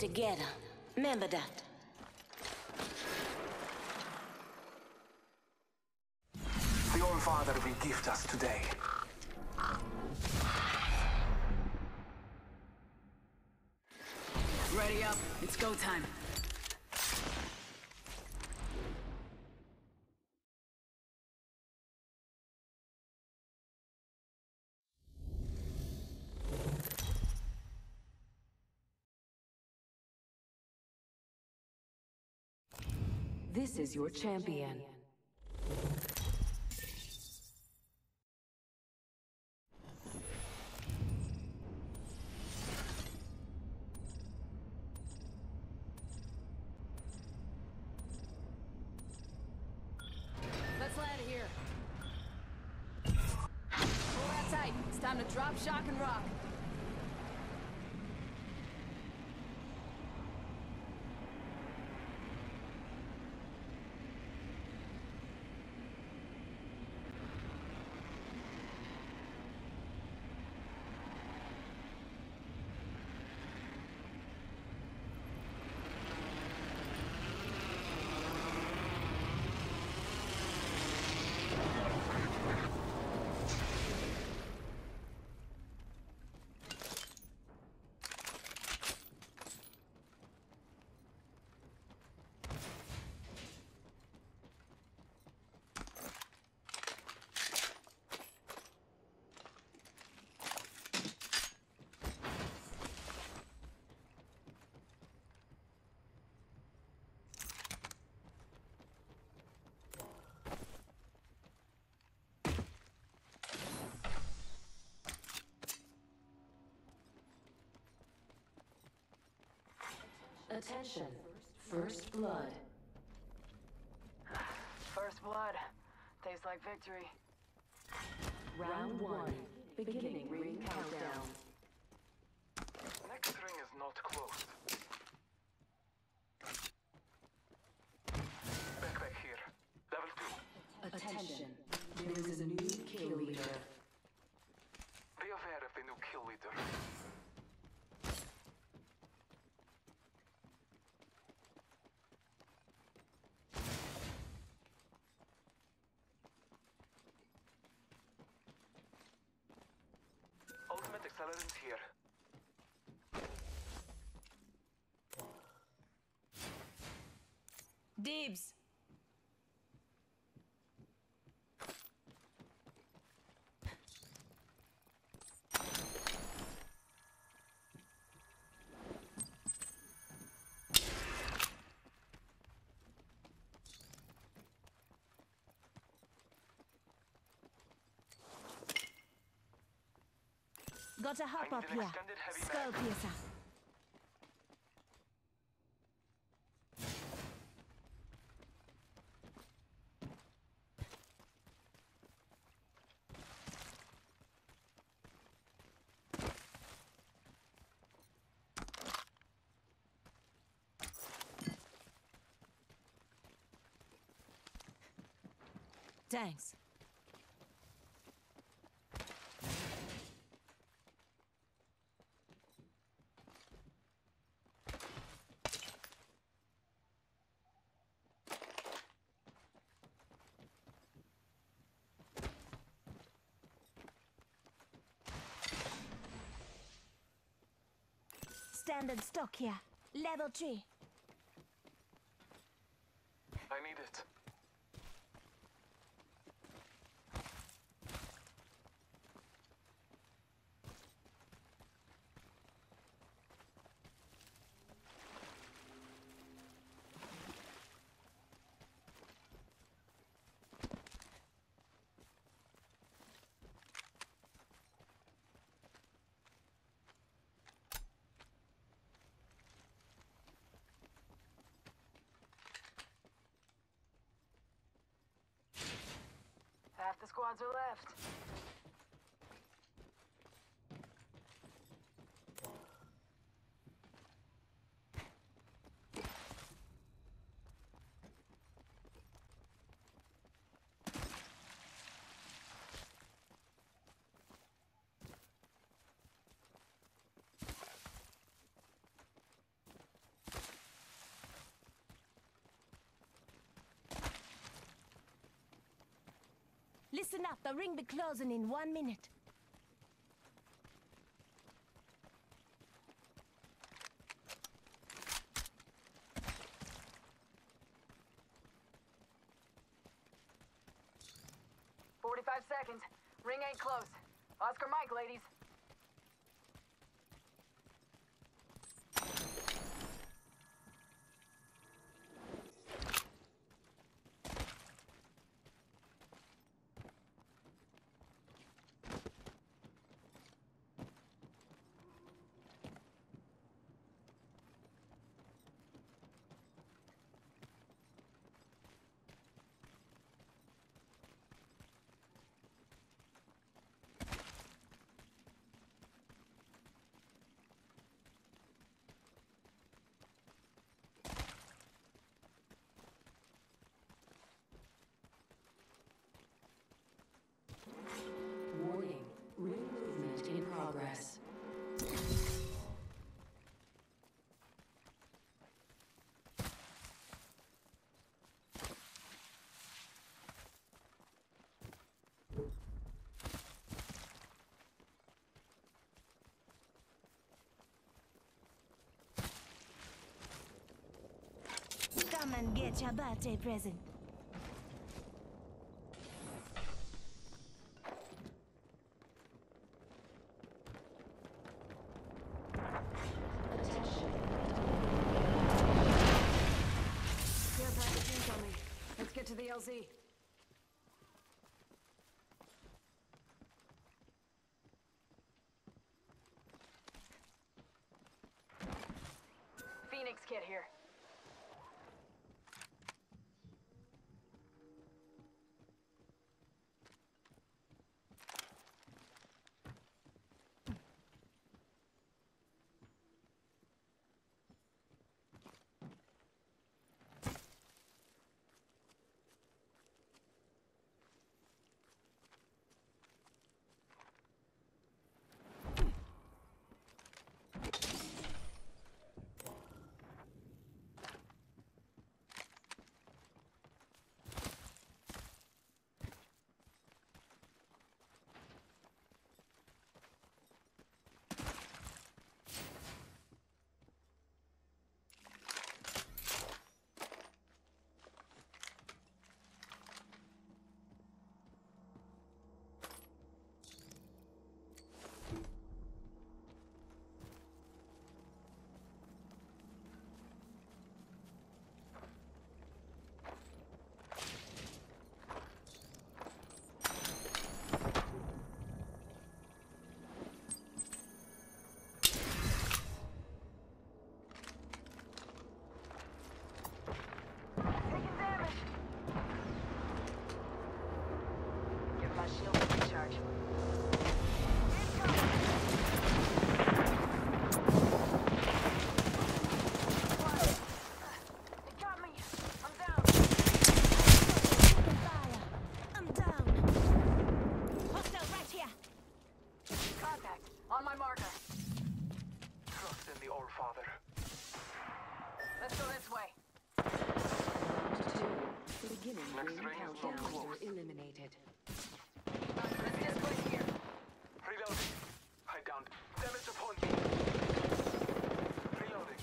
together. Remember that. The All-Father will gift us today. Ready up. It's go time. This is your champion. Let's land here. Pull that tight. It's time to drop, shock, and rock. Attention. First blood. First blood. Tastes like victory. Round 1. Beginning ring countdown. Next ring is not closed. Backpack here. Level 2. Attention. There is a new kill leader. Be aware of the new kill leader. Ultimate accelerant here. Dibs. Gotta hop up an here. extended heavy Skull mag. piercer. Thanks. Standard stock here. Level 3. I need it. Half the squads are left. Listen up, the ring be closing in 1 minute. Seconds. Ring ain't close. Oscar Mike, ladies. Warning. Ring movement in progress. Come and get your birthday present. Let's get to the LZ. Phoenix kit here. Next ring is not close. Eliminated. Reloading. Hide down. Damage upon me. Reloading.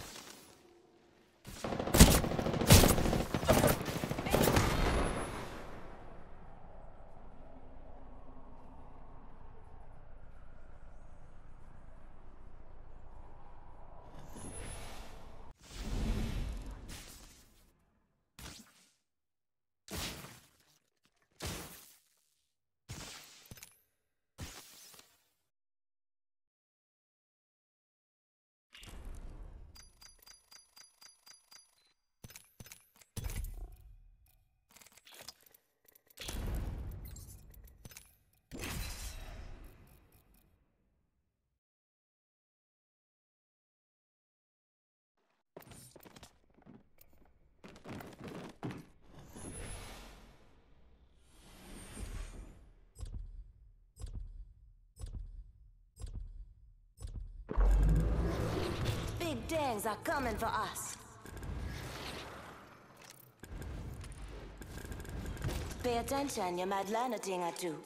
Big dangs are coming for us. Pay attention, you might learn a thing or two.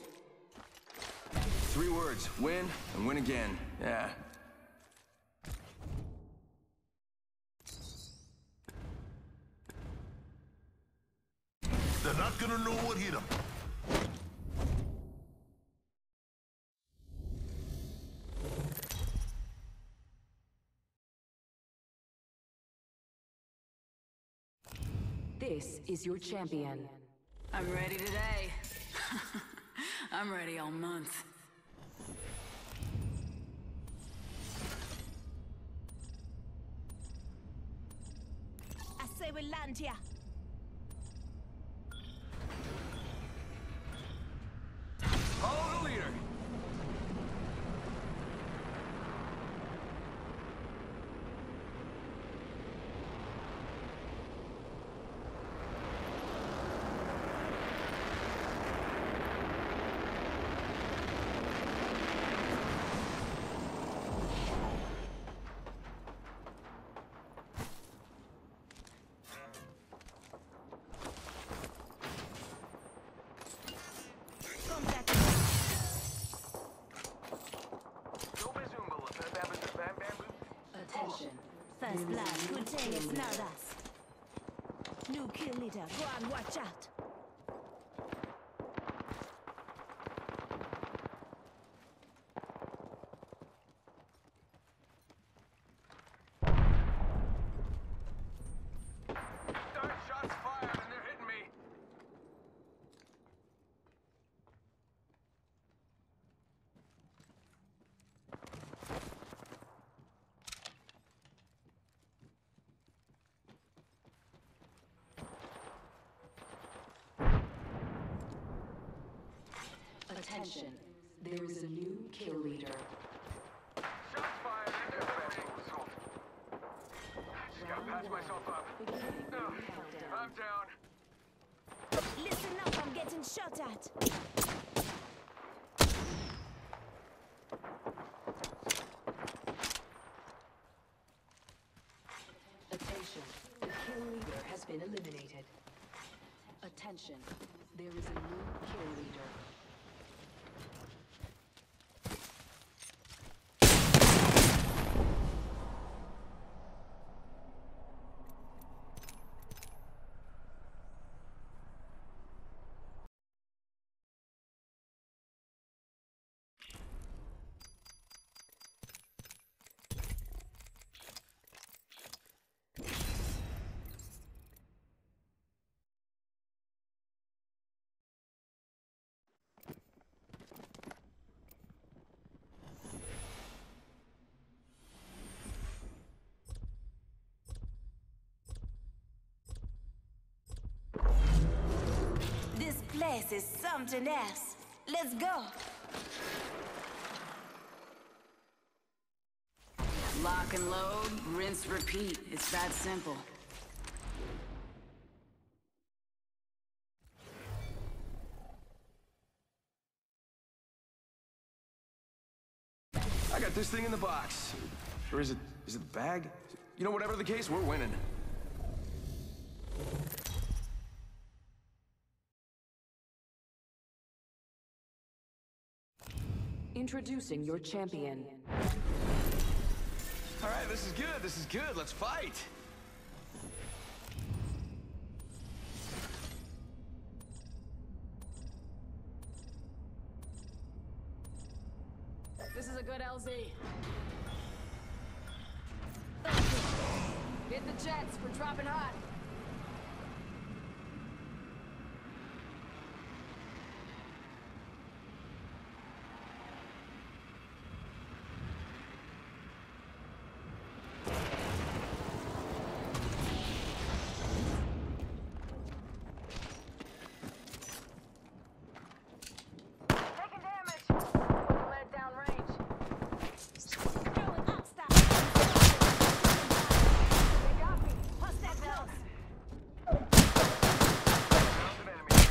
3 words: win and win again. Yeah. They're not gonna know what hit them. This is your champion. I'm ready today. I'm ready all month. I say we land here. Follow the leader. Attention. First blood, good thing it's not us. New kill leader, go on, watch out. Shots fired and they're hitting me. Attention. There is a new kill leader. Shots fired and they're hitting me. Just gotta patch myself up. No, I'm down. Listen up, I'm getting shot at. Attention. The kill leader has been eliminated. Attention. There is a new kill leader. This place is something else. Let's go. Lock and load, rinse, repeat. It's that simple. I got this thing in the box. Or is it the bag? You know, whatever the case, we're winning. Introducing your champion. All right, this is good. This is good. Let's fight. This is a good LZ. Hit the jets, we're dropping hot. Taking damage. Let down range. Going up, stop. They got me. Hostile close. Found an enemy.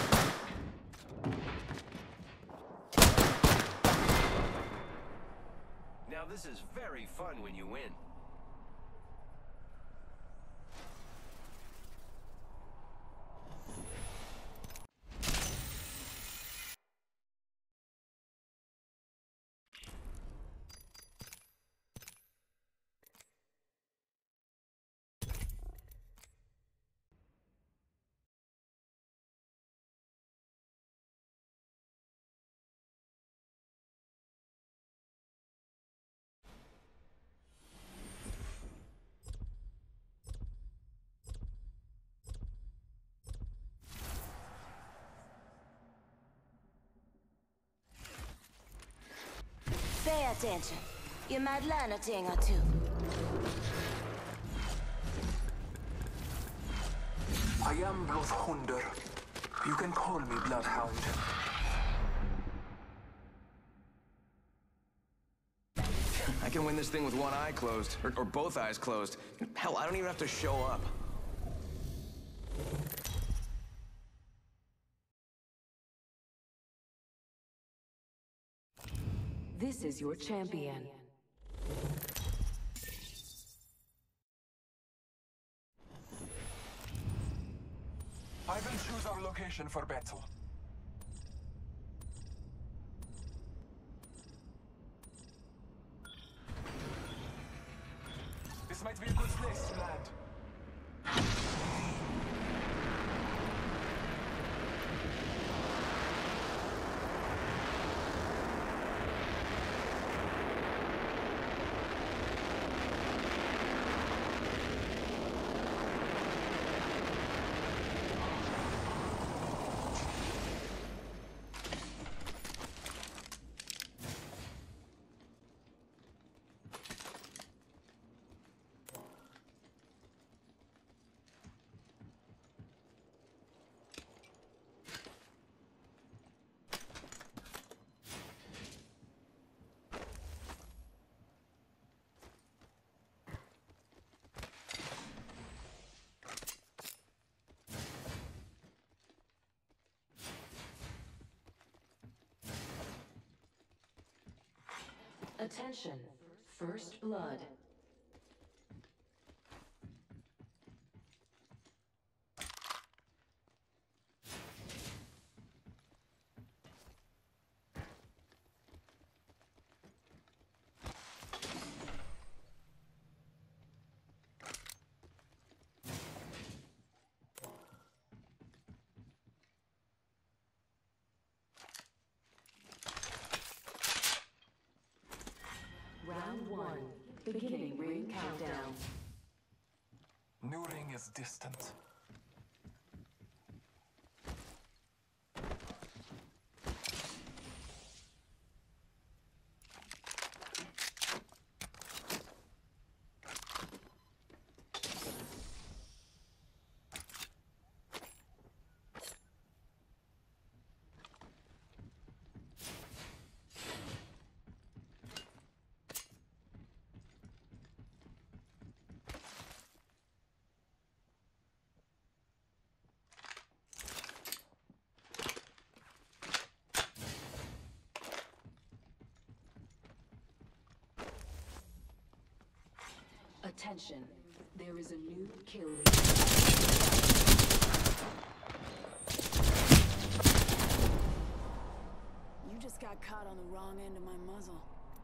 Now this is very fun when you win. Pay attention. You might learn a thing or two. I am Bloodhunder. You can call me Bloodhound. I can win this thing with one eye closed, or both eyes closed. Hell, I don't even have to show up. This is your champion. I will choose our location for battle. This might be a good place to land. Attention. First blood. Round 1. Beginning ring countdown. New ring is distant. Attention. There is a new kill leader. You just got caught on the wrong end of my muzzle.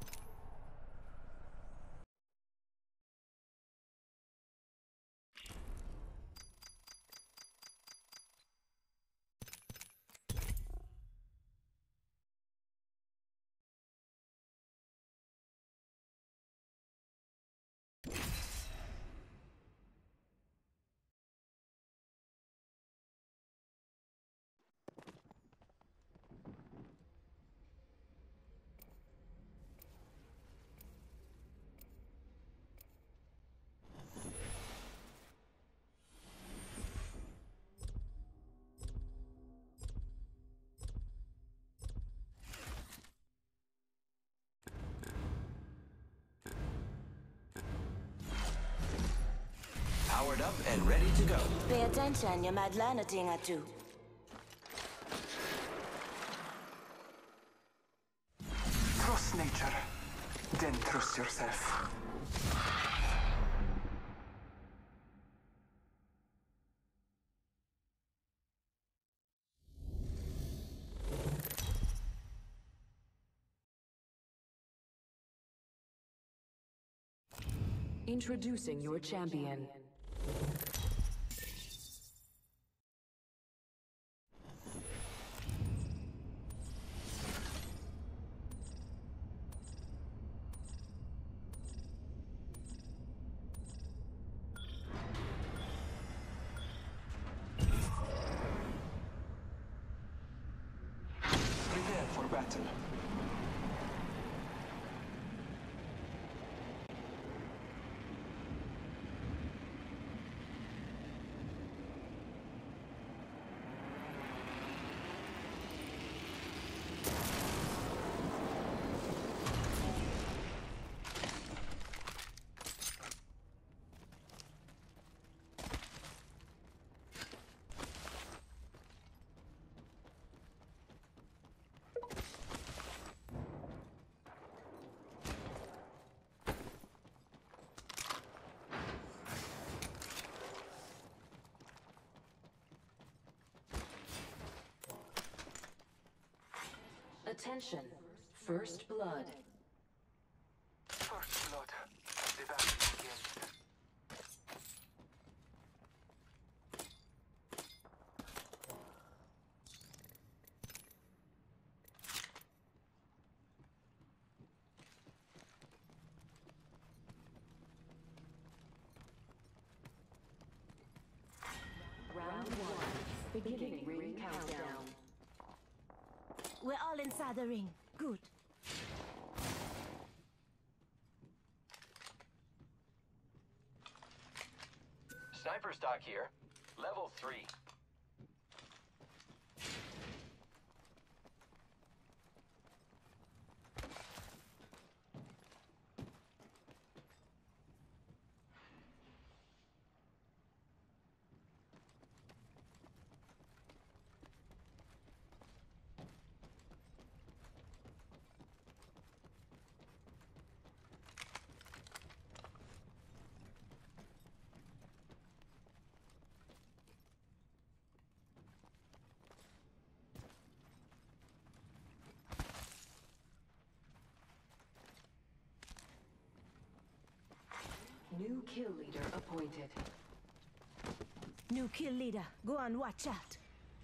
Powered up and ready to go. Pay attention, you might learn a thing or two. Trust nature, then trust yourself. Introducing your champion. Prepare for battle. Attention. First blood. First blood. The battle begins. Round 1. Beginning ring countdown. We're all inside the ring. Good. Sniper stock here. Level 3. New kill leader appointed. New kill leader. Go on, watch out.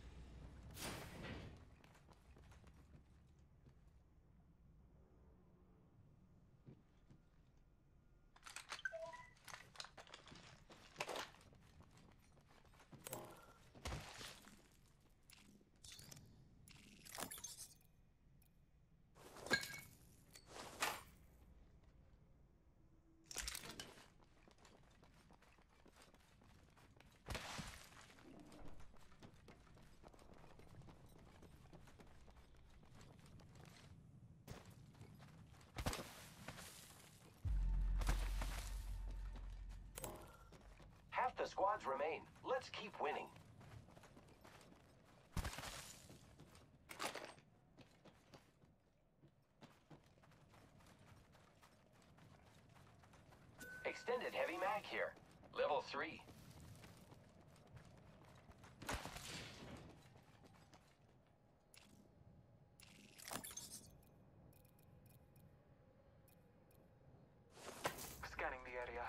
Half the squads remain. Let's keep winning. Extended heavy mag here. Level 3. Scanning the area.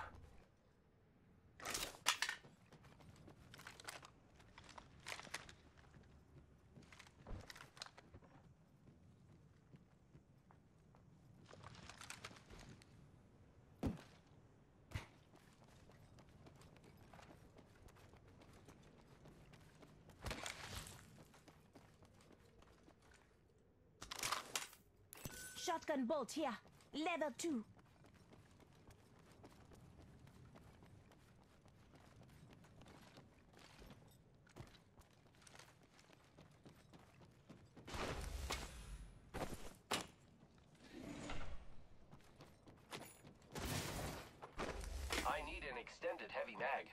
Shotgun bolt here. Level 2. I need an extended heavy mag.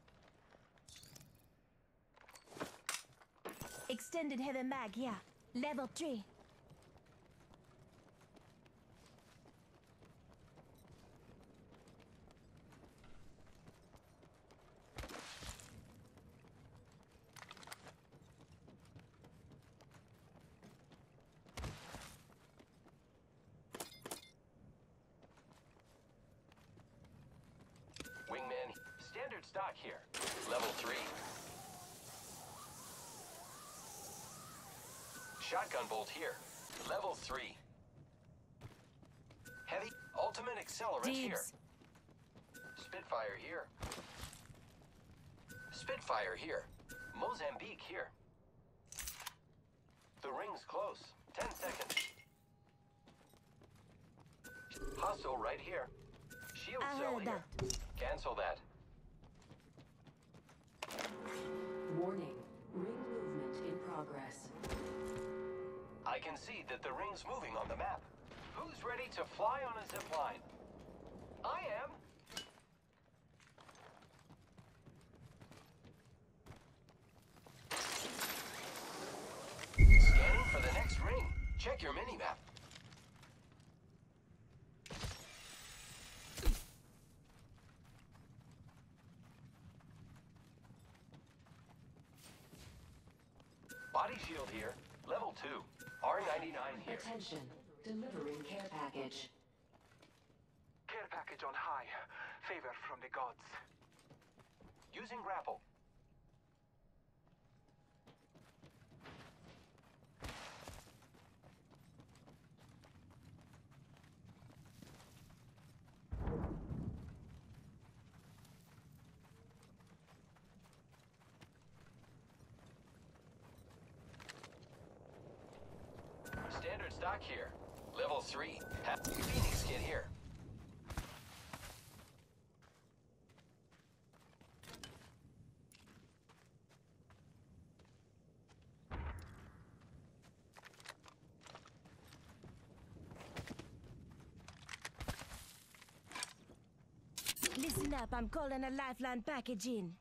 Extended heavy mag here. Level 3. Wingman, standard stock here. Level 3. Shotgun bolt here. Level 3. Heavy ultimate accelerant here. Dibs. Spitfire here. Spitfire here. Mozambique here. The ring's close. 10 seconds. Hostile right here. Shield I cell heard here. that. Cancel that. Warning. Ring movement in progress. I can see that the ring's moving on the map. Who's ready to fly on a zip line? I am. Scanning for the next ring. Check your mini-map. Body shield here. Level 2. R99 here. Attention. Delivering care package. Care package on high. Favor from the gods. Using grapple. Standard stock here. Level 3. Phoenix kit here. Listen up, I'm calling a lifeline package in.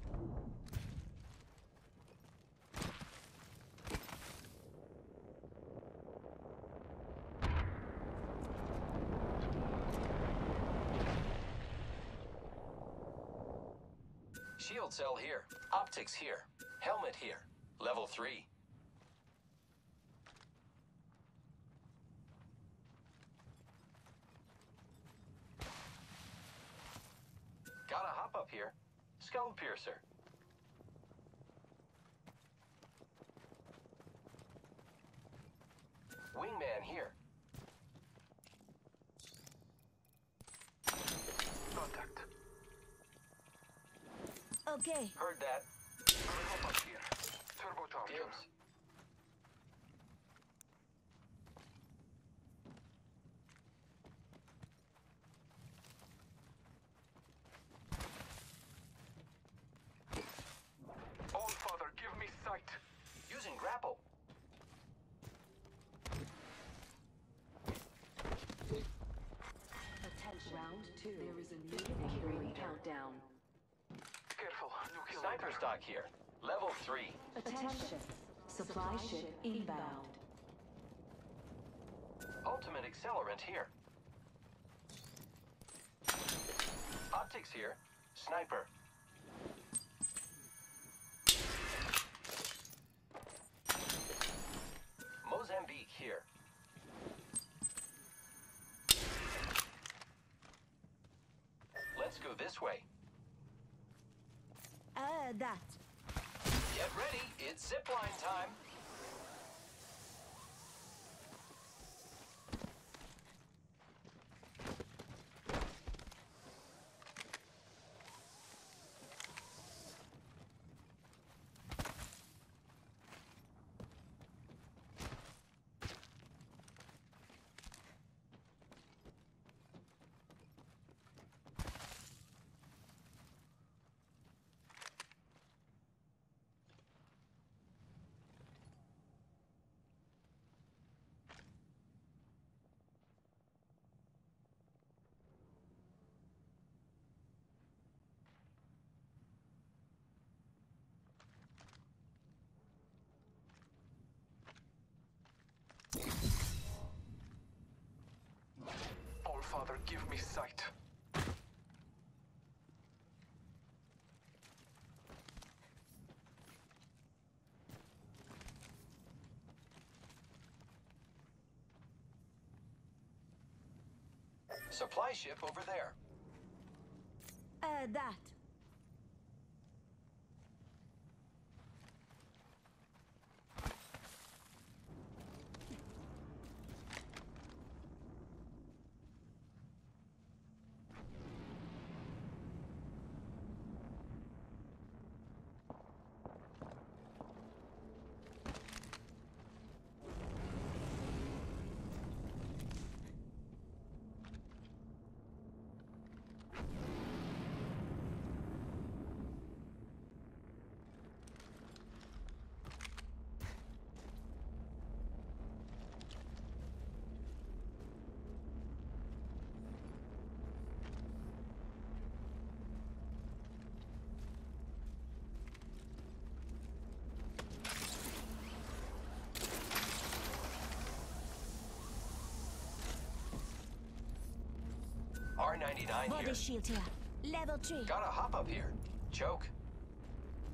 Shield cell here. Optics here. Helmet here. Level 3. Gotta hop up here. Skull piercer. Wingman here. Contact. Okay, Heard that. Hop up here. Turbocharger. Dibs. All Father, give me sight. Using grapple. Attention. Round 2. There is a new killing countdown. Careful, new kill Sniper leader. stock here. Level 3. Attention. Supply ship inbound. Ultimate accelerant here. Optics here. Sniper. Mozambique here. Let's go this way. that. Get ready, it's zipline time. All Father, give me sight. Supply ship over there. That. R99 Body here. shield here. Level 3. Gotta hop up here. Choke.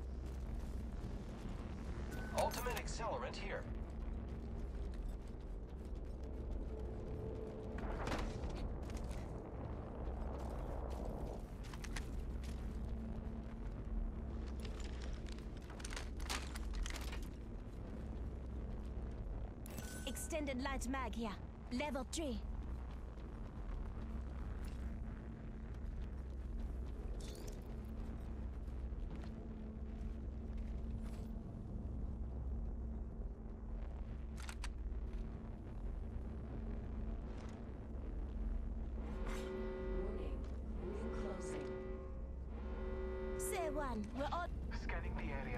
Ultimate accelerant here. Extended light mag here. Level 3. Warning. Ring closing. Say one. We're all. Scanning the area.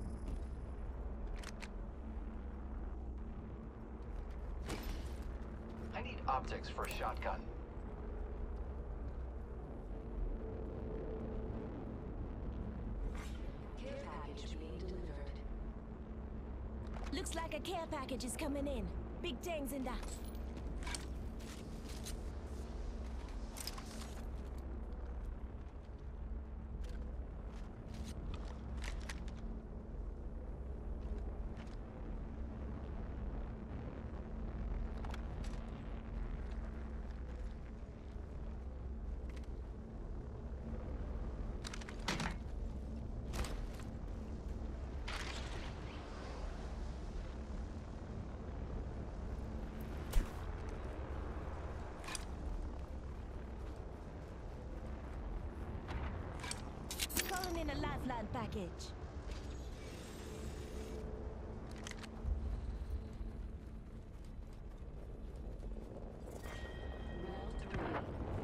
I need optics for a shotgun. Care package being delivered. Looks like a care package is coming in. Big things in that. Calling in a lifeline package. Round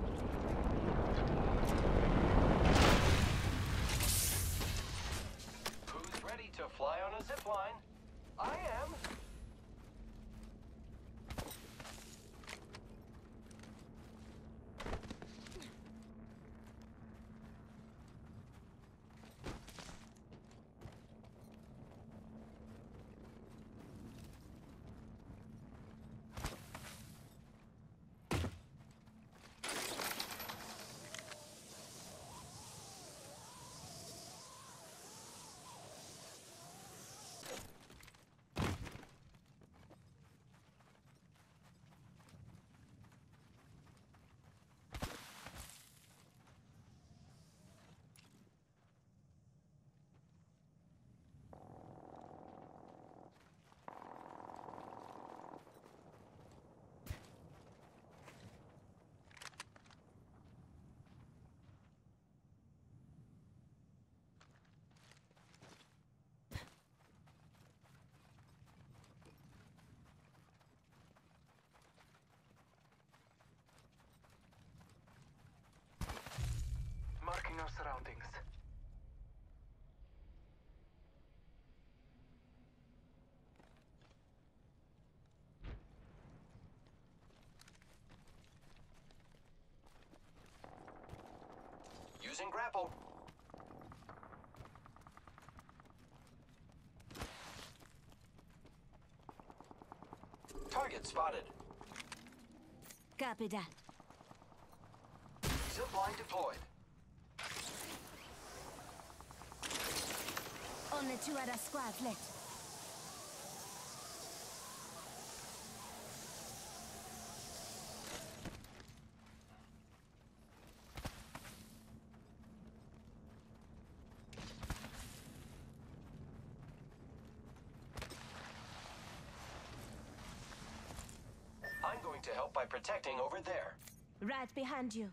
3. Who's ready to fly on a zip line? I am. Marking our surroundings. Using grapple. Target spotted. Copy that. Zipline deployed. Only 2 other squads left. I'm going to help by protecting over there. Right behind you.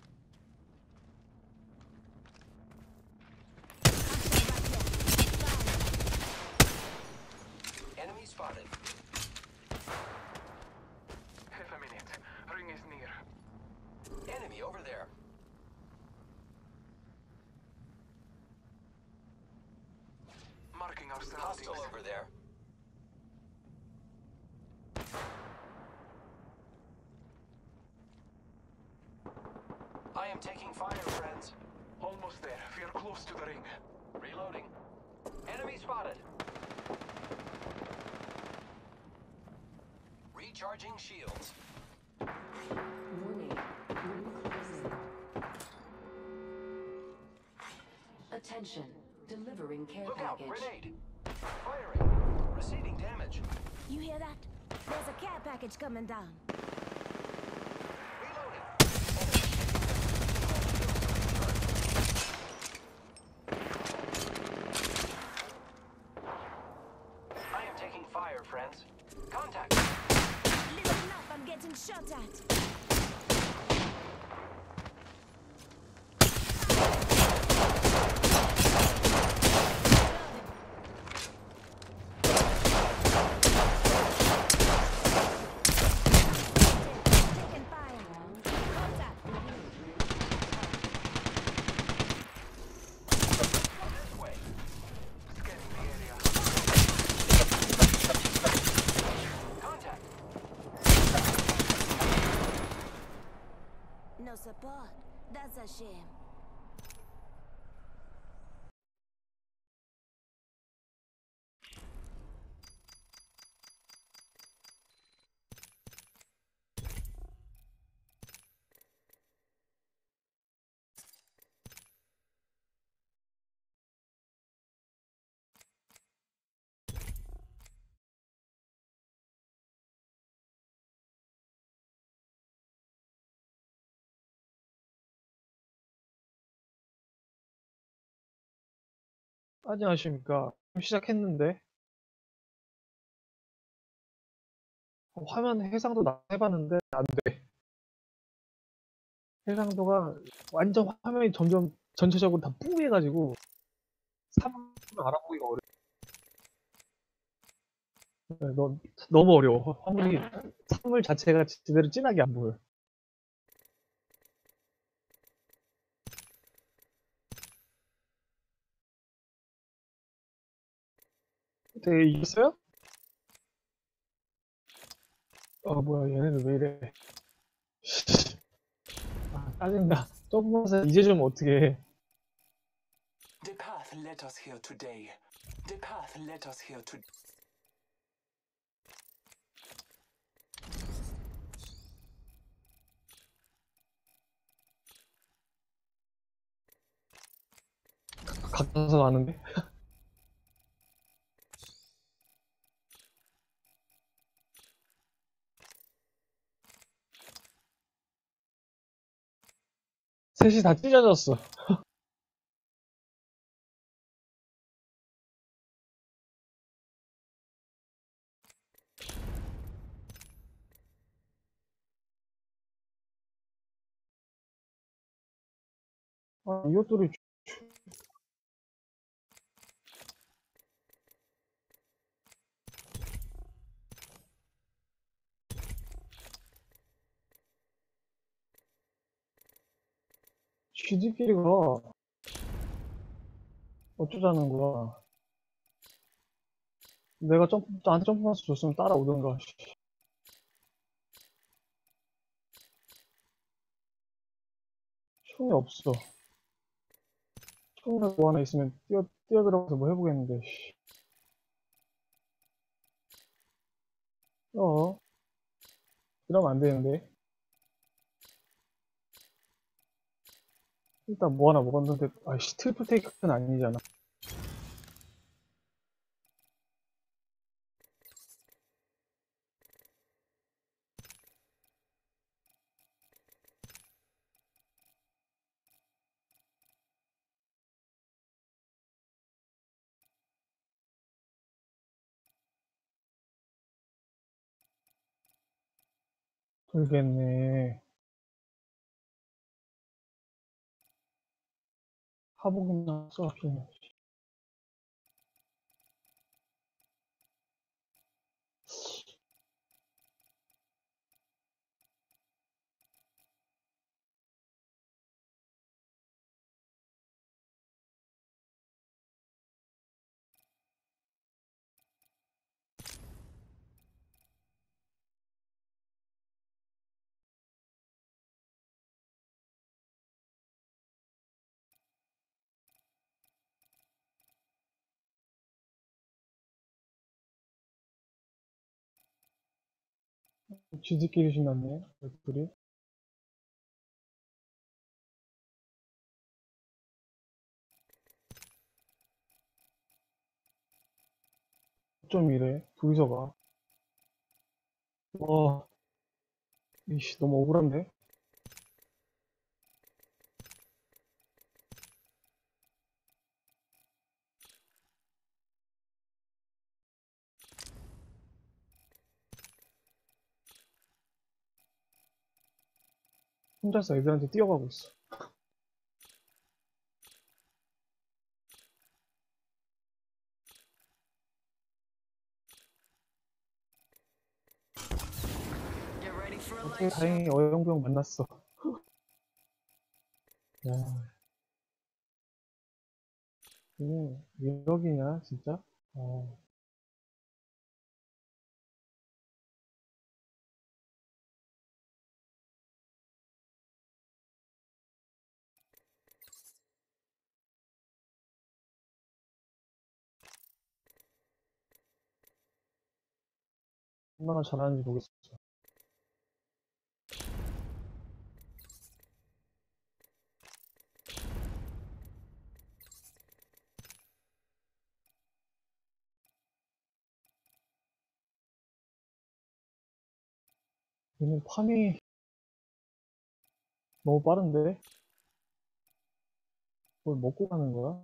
Enemy spotted. Half a minute. Ring is near. Enemy over there. Marking our surroundings. Hostile over there. I am taking fire, friends. Almost there. We are close to the ring. Reloading. Enemy spotted. Recharging shields. Warning. Ring closing. Attention. Delivering care Look out, package. grenade. Firing. Receiving damage. You hear that? There's a care package coming down. Reloading. I am taking fire, friends. Contact. Listen up, I'm getting shot at. Taking fire. Contact. This way. Scanning the area. Contact. No support. That's a shame. 안녕하십니까. 시작했는데 화면 해상도 해봤는데 안 돼. 해상도가 완전 화면이 점점 전체적으로 다 뿌해가지고 사물을 알아보기가 어려워. 너무 어려워. 화물이 사물 자체가 제대로 진하게 안 보여. 되게 이겼어요? 뭐야 얘네들 왜 이래. 짜증나. 점프해서 이제 좀 어떻게 해. The path led us here today. The path led us here to. 가까워서 아는데? 셋이 다 찢어졌어. 이것들이 쥐들끼리가 어쩌자는 거야. 내가 나한테 점프마스 줬으면 따라오던가. 총이 없어. 총이라도 뭐 하나 있으면 뛰어들어가서 뭐 해보겠는데. 이러면 안 되는데. 일단 뭐 하나 먹었는데, 아이씨, 트리플 테이크는 아니잖아. 돌겠네. 하복이나 써왔겠네. 쥐들끼리 신났네, 둘이. 좀 이래, 둘이서 가. 이씨, 너무 억울한데? 혼자서 애들한테 뛰어가고 있어. Get ready for a 어떻게 light 다행히 show. 어영부영 만났어. 야, 이게 미역이냐 진짜? 어. 얼마나 잘하는지 보겠어. 얘는 파밍이 너무 빠른데? 뭘 먹고 가는 거야?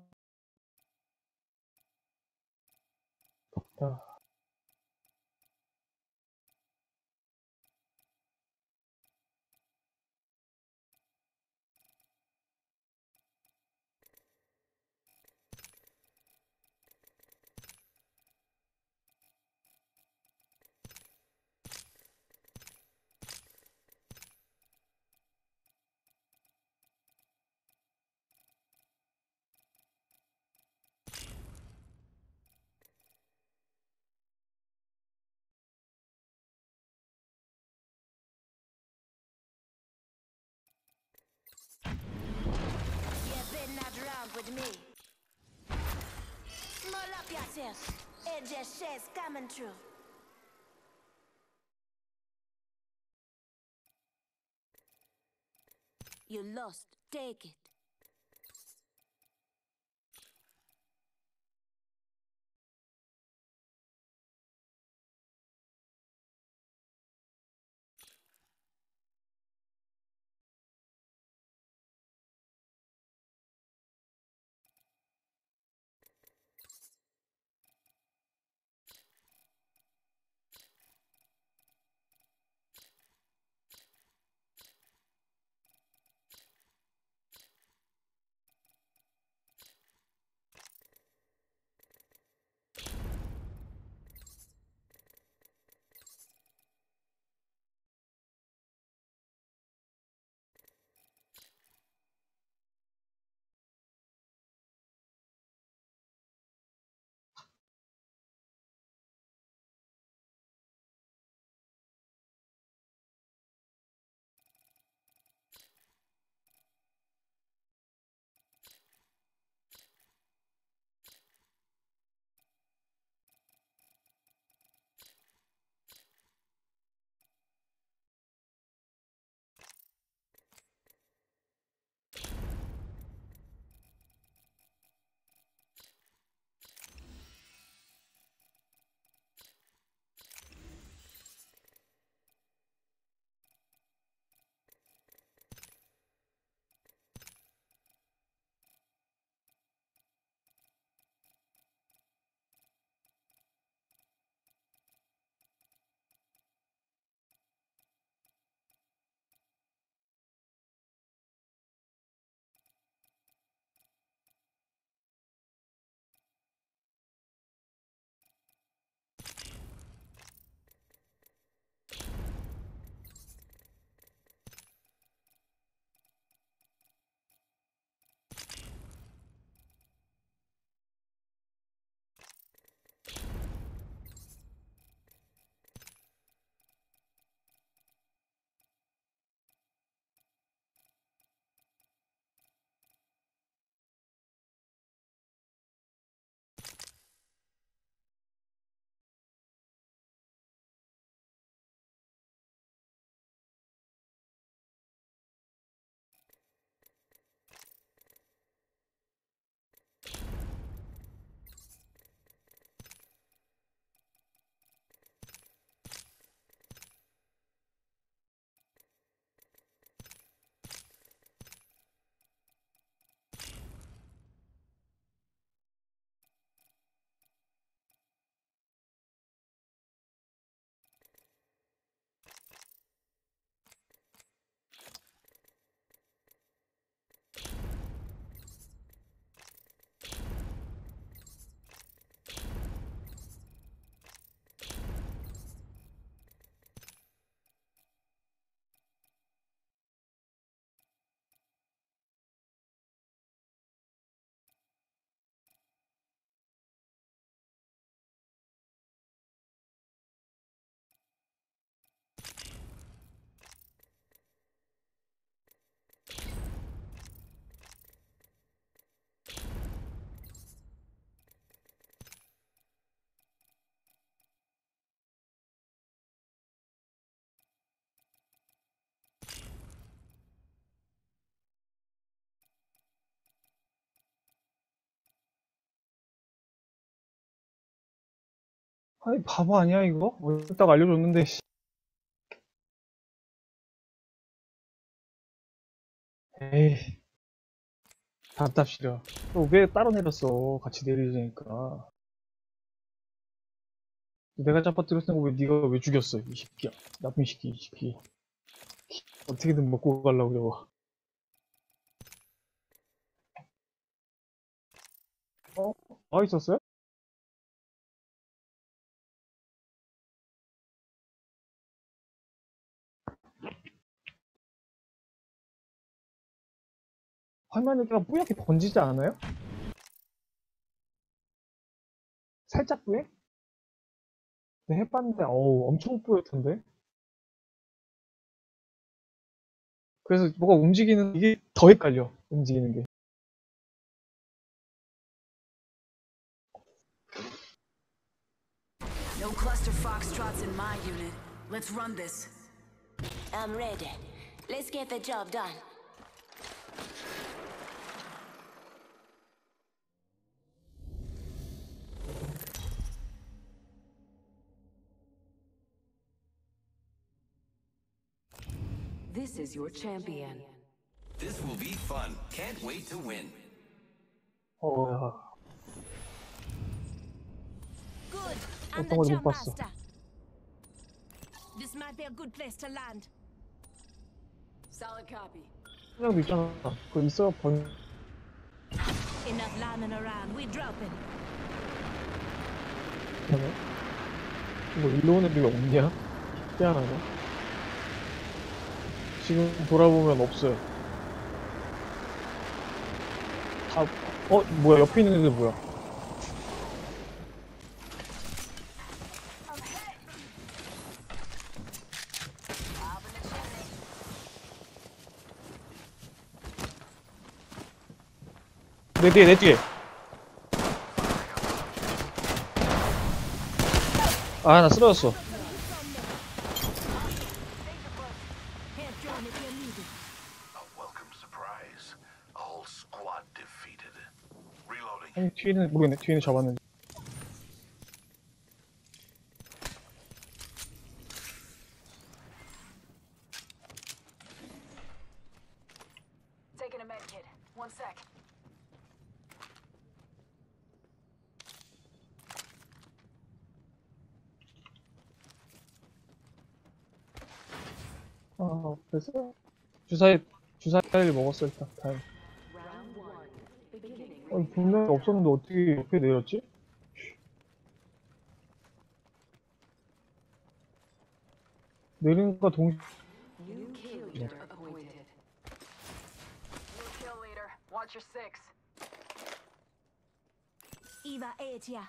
덥다. You better not round with me. Small up yourself. AJ Shay's coming through. You lost. Take it. 아니, 바보 아니야, 이거? 딱 알려줬는데, 씨. 에이, 답답시려. 너 왜 따로 내렸어? 같이 내리자니까. 내가 잡아뜨렸으니까 왜 네가 왜 죽였어? 이 새끼야. 나쁜 새끼, 이 새끼. 어떻게든 먹고 가려고 저거. 아, 있었어요? 화면에다가 뿌옇게 번지지 않아요? 살짝 뿌얘? 네, 해봤는데, 어우, 엄청 뿌옇던데? 그래서 뭐가 움직이는, 이게 더 헷갈려. 움직이는 게. No cluster foxtrots in my unit. Let's run this. I'm ready. Let's get the job done. This is your champion. This will be fun. Can't wait to win. 야. Good. I'm 어떤 the 걸 못 jump 봤어. master. This might be a good place to land. Solid copy. 그냥도 있잖아. 그거 있어요, Enough landing around. We dropping. 번역에. 이거 일로 오는 애들이 없냐? 희한하네. 지금 돌아보면 없어요. 다, 뭐야, 옆에 있는 애들 뭐야? 내 뒤에, 내 뒤에. 아, 나 쓰러졌어. Head drone if you need it. A welcome surprise. A whole squad defeated. Reloading. 아니, 뒤에는, 모르겠네. 뒤에는 잡았는데. Taking a med kit. 1 sec. 그래서? 주사위를 먹었어, 일단. 다행. Round 1. Beginning. 분명히 없었는데 어떻게 옆에 내렸지? 내린과 동시에 New kill leader appointed. New kill leader. Watch your 6. Eva 8 here.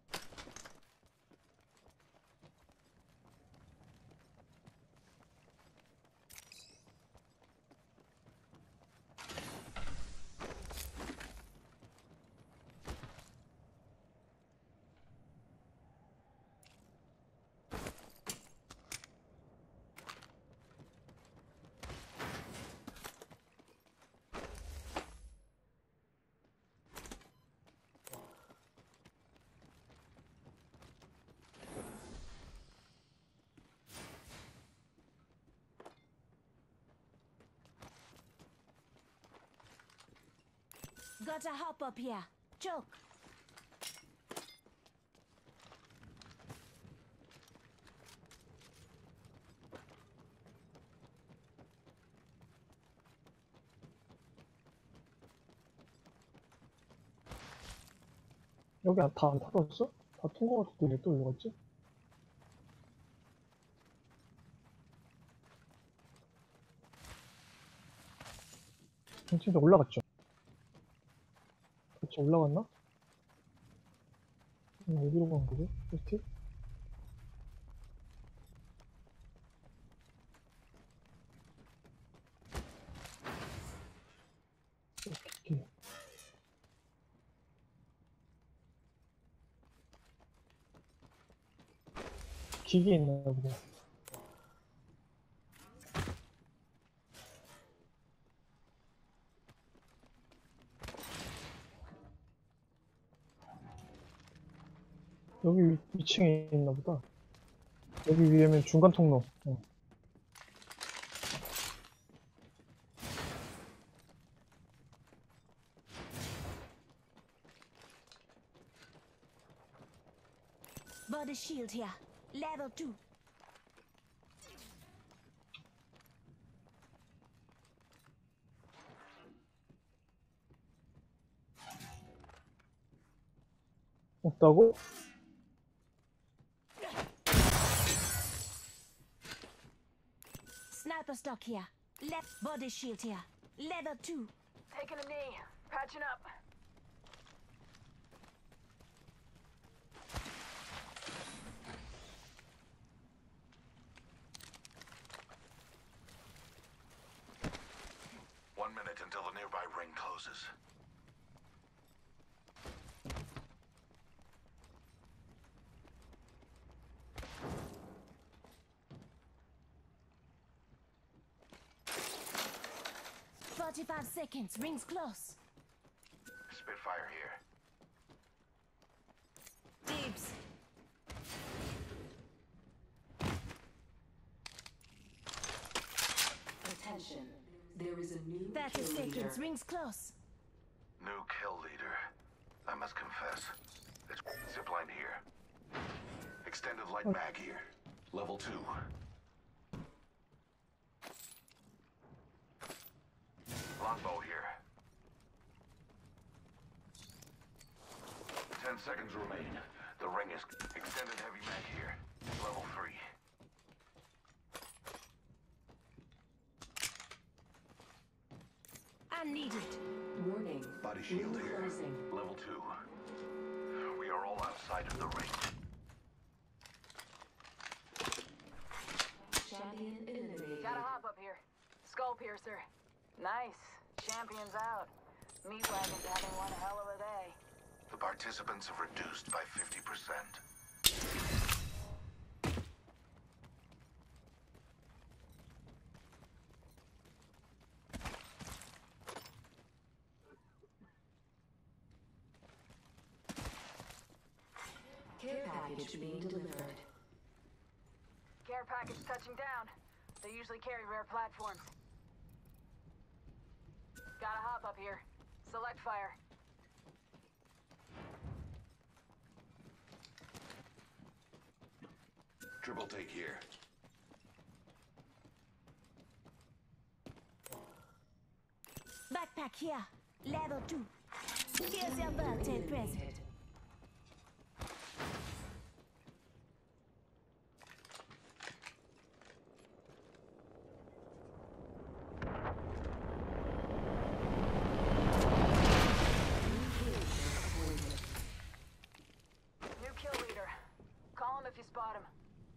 Gotta hop up here. Choke. 여기 다 안 털었어? 다 통과 같은데 왜 또 일로 갔지? 진짜 올라갔죠? 그치, 올라갔나? 어디로 간 거지? 포스트? 오케이. 기계 있나 보다. 여기 위층에 있나 보다. 여기 위에면 중간 통로. Body shield here. Level 2. 없다고? Sniper stock here. Left body shield here. Level 2. Taking a knee. Patching up. One minute until the nearby ring closes. Forty-five seconds. Rings close. Spitfire here. Dibs. Attention. There is a new 30 kill leader. seconds. Rings close. New kill leader. I must confess. It's zipline here. Extended light mag here. Level 2. Longbow here. 10 seconds remain. The ring is extended heavy mag here. Level 3. I need it. Warning. Body shield Ring here. closing. Level 2. We are all outside of the ring. Champion eliminated. Gotta hop up here. Skull piercer. Nice. Champions out. Meat wagon's having one hell of a day. The participants have reduced by 50%. Care package being delivered. Care package touching down. They usually carry rare platforms. Gotta hop up here. Select fire. Triple take here. Backpack here. Level 2. Here's your birthday present. New kill leader. Call him if you spot him.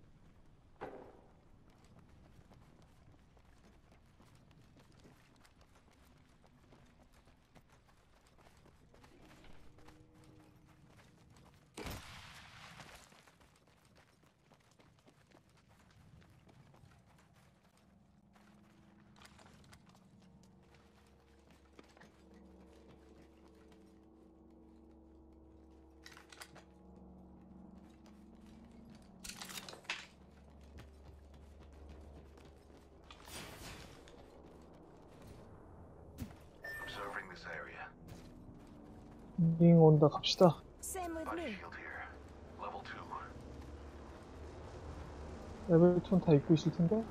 Observing this area. 링 온다. 갑시다. Same with Body me. shield here. Level 2. 레벨 2는 다 입고 있을 텐데.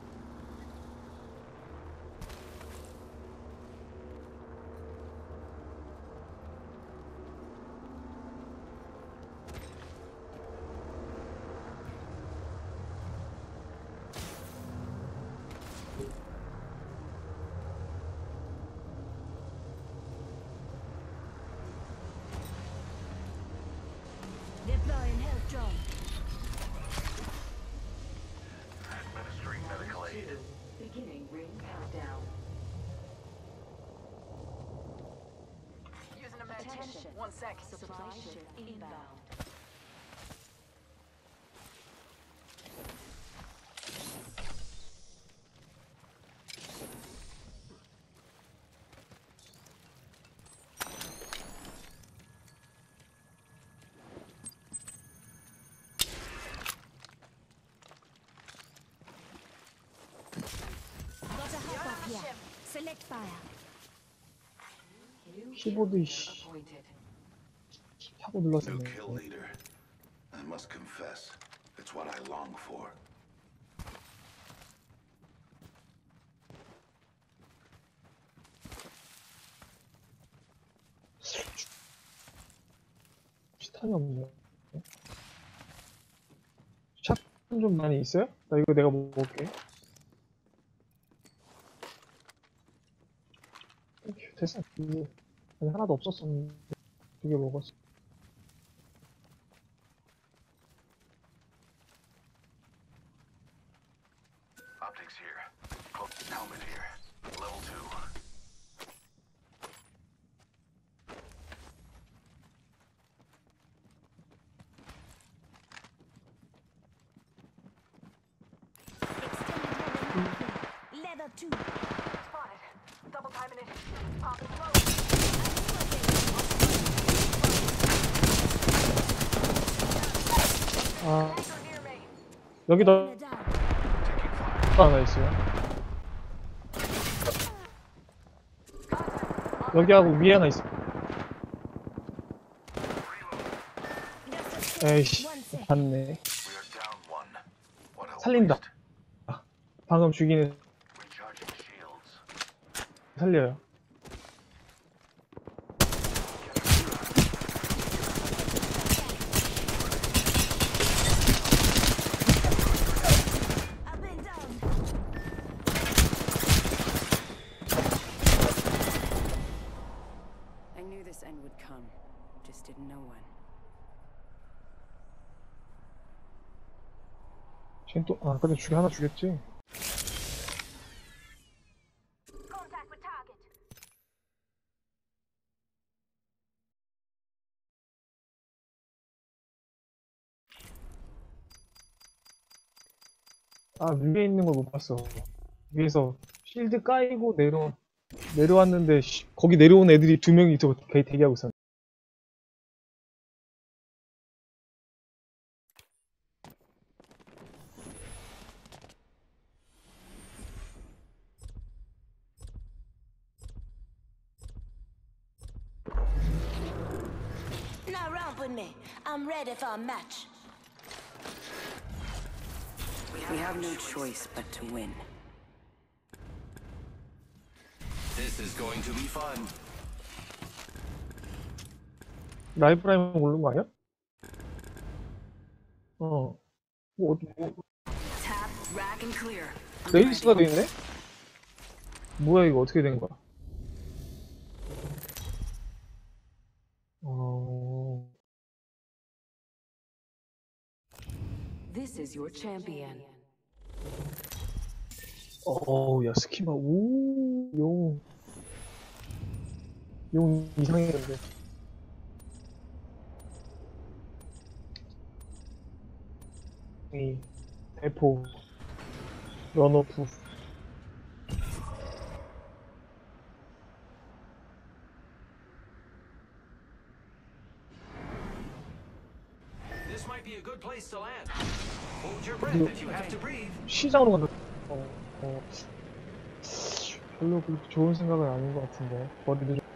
Deploying health drone. Administering medical aid. Beginning ring countdown. Using a med kit. Attention. 1 sec. Supply ship inbound. Select fire. New 키보드 kill 이씨 leader appointed. 하고 New 눌렀었네. kill leader. I must confess, it's what I long for. 시탄이 없네. 샷건 좀 많이 있어요? 나 이거 내가 먹을게. 됐어. 아니, 하나도 없었었는데 2개 먹었어. Optics here. Helmet here. Level 2. Level 2. Spotted. Double timing it. Popping low. 아, Anchor near me. 여기다 Down. 하나 있어요. 여기하고 위에 하나 있어. 에이씨, One sec. 봤네. We are down one. What a 살린다. waste. 아, 방금 죽이는 Recharging shields. 살려요. Up and down. I knew this end would come, just didn't know when. 쟤는 또, 아, 근데 하나 죽였지. Contact with target. 아, 위에 있는 걸 못 봤어. 위에서 실드 까이고 내려왔는데, 거기 내려온 애들이 2명이 있어, 대기하고 있었네. Now romp with me. I'm ready for a match. We have no choice but to win. This is going to be fun. 라이브 라인 오른 거 아니야? 어. Tap, rack, and clear. I'm 레이스가 ready. 돼 있네? 뭐야, 이거 어떻게 된 거야? This is your champion. 야, 스키마, 용 이상했는데. 이, 대포, 런오프. This might be a good place to land. Hold your breath if you have to breathe. 시장으로 간다. 별로 그렇게 좋은 생각은 아닌 것 같은데. 머리도 좀.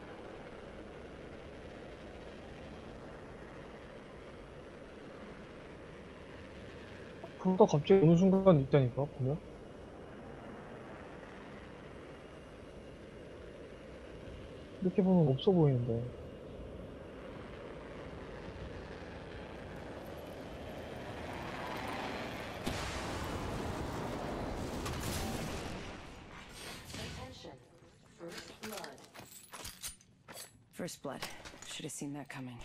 그러다 갑자기 어느 순간 있다니까, 보면. 이렇게 보면 없어 보이는데. Attention. First blood. First blood. Should have seen that coming.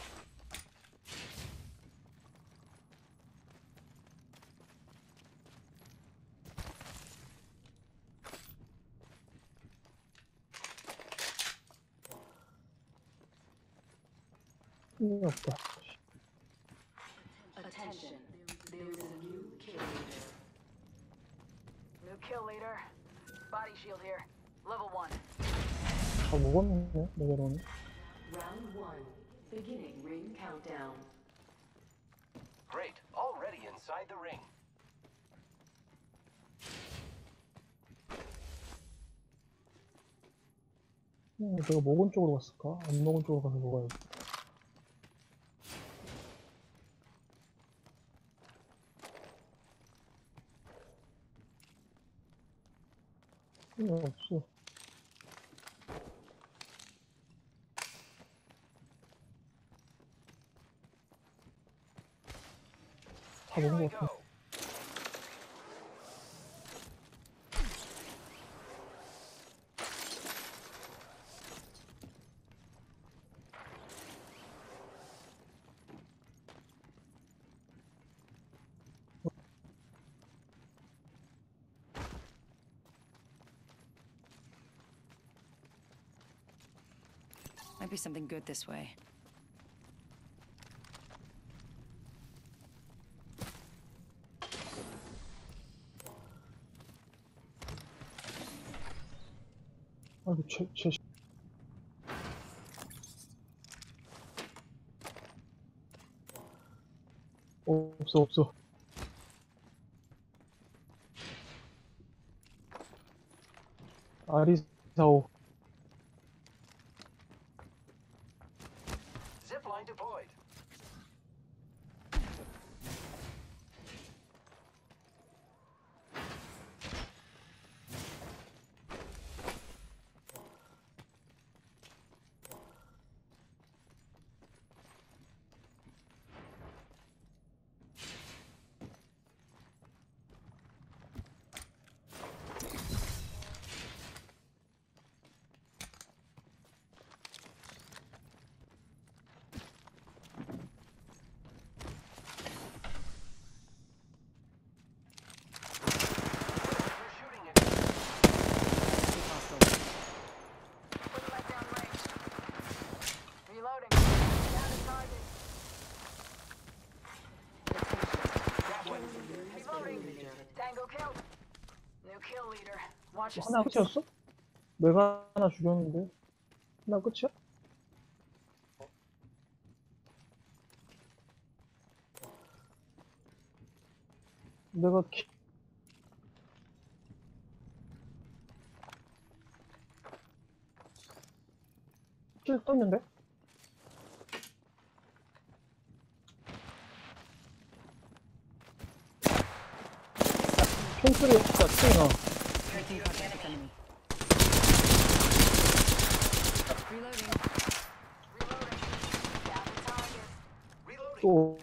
힘이 없다. Attention. There is a new kill leader. New kill leader. Body shield here. Level 1. 다 먹었네, 내가로는. Round 1. Beginning ring countdown. Great. Already inside the ring. 내가 먹은 쪽으로 갔을까? 안 먹은 쪽으로 가서 먹어야지. 없어. 다 Here 먹은 I 것 같아. go. Might be something good this way. 아이고, 없어. 아리사오. Zipline deployed. We're shooting at Too hostile. Put light down range. Reloading. Down to target. Reloading. Tango killed. New kill leader. Watch your 하나 six. 끝이었어? 내가 하나 죽였는데. 하나 끝이야? 내가 킬 떴는데? 총소리 없다, 튀어나. Making contact with enemy. Reloading. Reloading. Down to target. reloading. 또,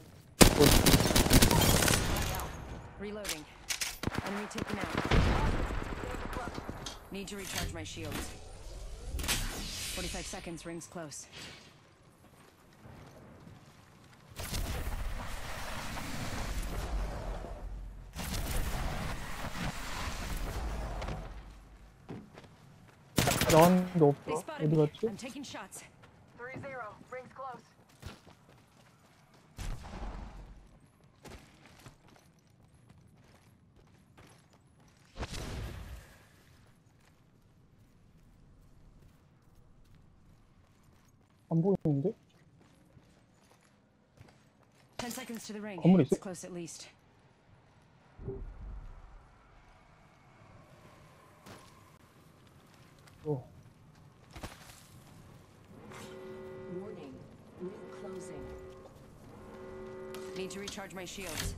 Reloading. Enemy taken out. Need to recharge my shields. 45 seconds, rings close. 나왔는데 They 없다. spotted 어디 me. 갔지? I'm taking shots. 3-0. Rings close. 안 보이는데? 10 seconds to the ring. 건물 It's 있어? close at least. 어. Warning. Ring closing. Need to recharge my shields.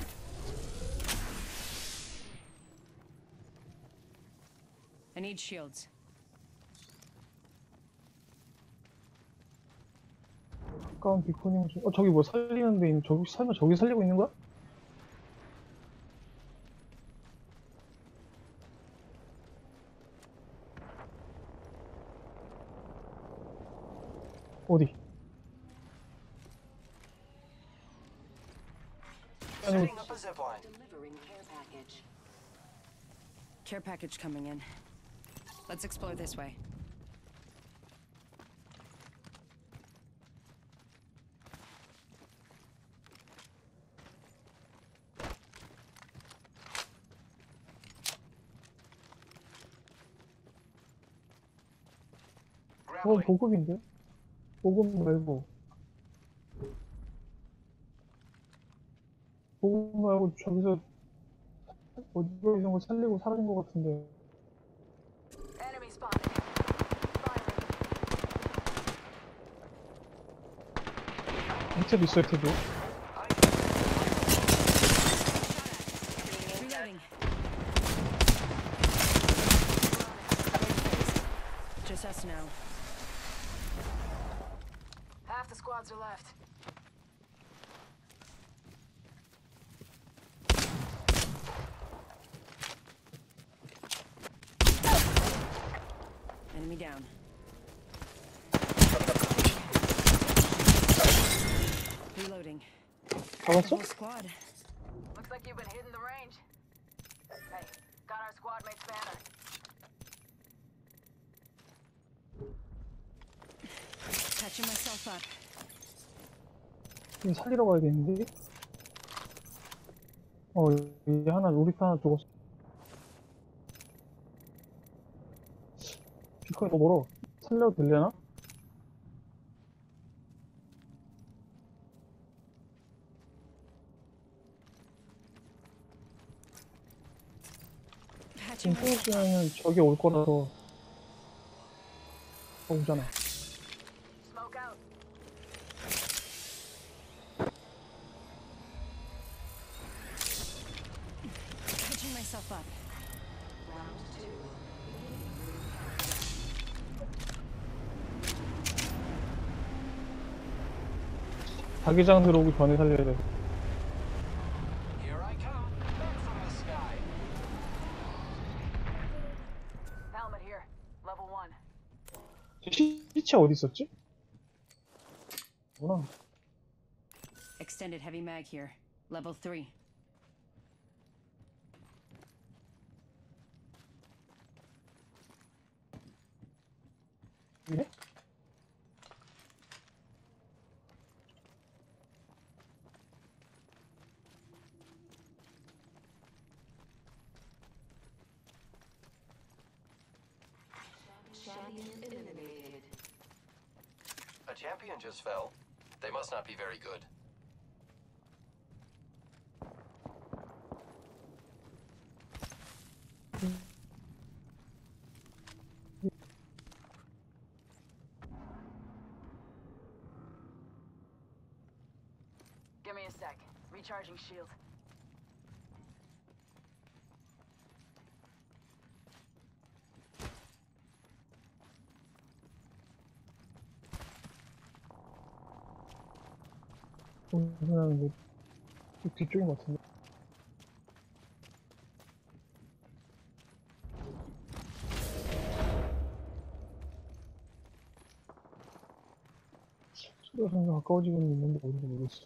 I need shields. 가까운 비코님 저기 뭐 살리는데 저기 설마 저기 살리고 있는 거야? 어디? Setting up a zipline. Delivering care package. Care package coming in. Let's explore this way. Grappling. 보급인데? 보급 말고 보급 말고 저기서 어디서 이런 거 살리고 사라진 것 같은데. Enemy spotted. Firing. 탭 있어요, 탭도. Reloading. Just us now. Half the squads are left. Enemy down. Reloading. 잡았어? Whole squad. Looks like you've been hitting the range. Hey, got our squad mate's banner. Patching myself up. 이거 살리러 가야겠는데? 이제 하나, 우리 편 하나 죽었어. 비커이 너무 멀어. 살려도 되려나? Patching 지금 myself up. 끊어지면 저기 올 거라서. 오잖아. Smoke out. Patching myself up. 자기장 들어오기 전에 살려야 돼. Here I come, back from the sky. Helmet here. Level 1. 시체 어디 있었지? 뭐나? Extended heavy mag here. Level 3. 이래? A champion just fell. They must not be very good. Give me a sec. Recharging shield. 생각나는 게 뒤쪽인 것 같은데. 소리가 점점 가까워지고 있는데 어딘지 모르겠어.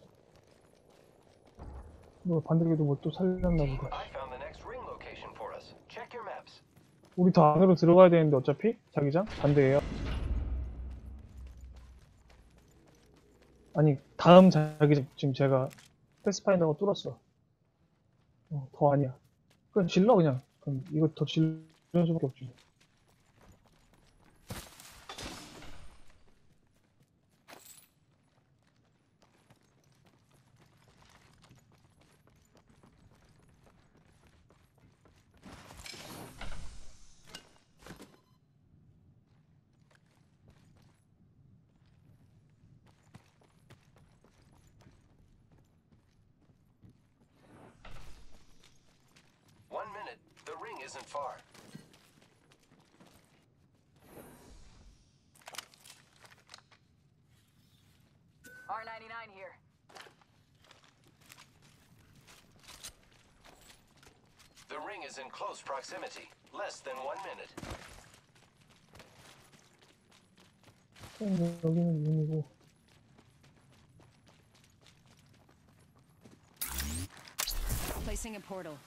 뭐 반대기도 뭐 또 살렸나 보다. I found the next ring location for us. Check your maps. 우리 더 안으로 들어가야 되는데 어차피 자기장 반대예요. 아니 다음 자기장 지금 제가 패스파인더가 뚫었어. 더 아니야. 그냥 질러 그냥. 그럼 이거 더 질르는 수밖에 없지. The ring isn't far. R99 here. The ring is in close proximity. Less than 1 minute. 여기는 문이고. Placing a portal.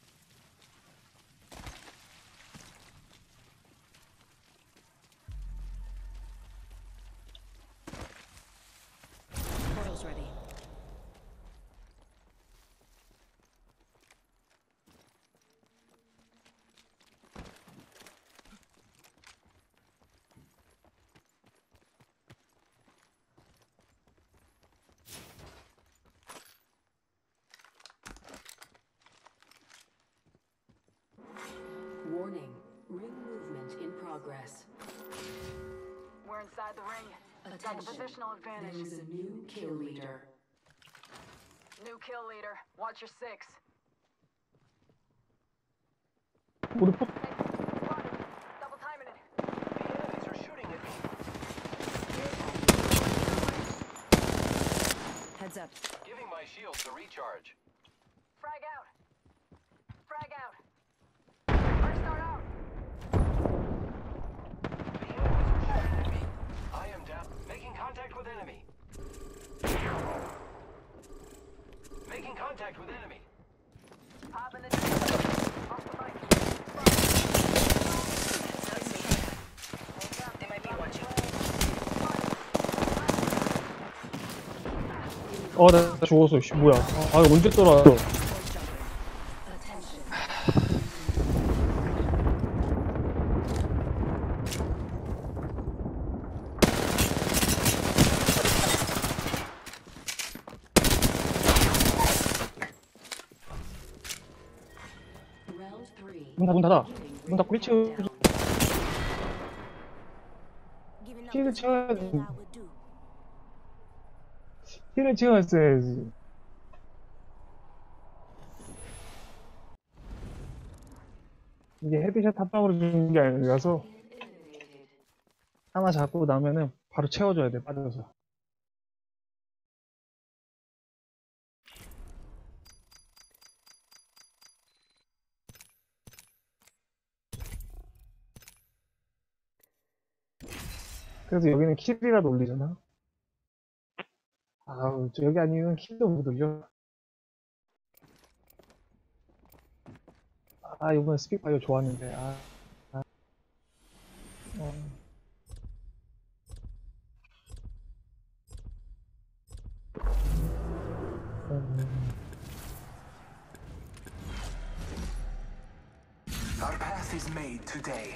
Portal's ready. Warning. Ring movement in progress. We're inside the ring. Got the Attention. positional There advantage. is a new kill leader. New kill leader. Watch your six. 우리 포, Spotted. Double timing it. The enemies are shooting at me. Heads up. Giving my shields a recharge. Frag out. Frag out. First start out. The enemies are shooting at me. I am down. Making contact with enemy. Making contact with enemy. Popping the off the mic. They might be watching. 나 죽었어. 씨, 뭐야. 언제 떨어져. Attention. Round 3. 문 닫아. 문 닫고 1층 Giving up 힐을 is 채워야 one 돼. thing I would do. 힐을 채웠어야지. 이게 헤드샷 합방으로 주는 게 아니라서 하나 잡고 나면은 바로 채워줘야 돼, 빠져서. 그래서 여기는 킬이라도 올리잖아. 아우, 여기 아니면 킬도 못 올려. 이번에 스피커 이거 좋았는데, 어. Our path is made today.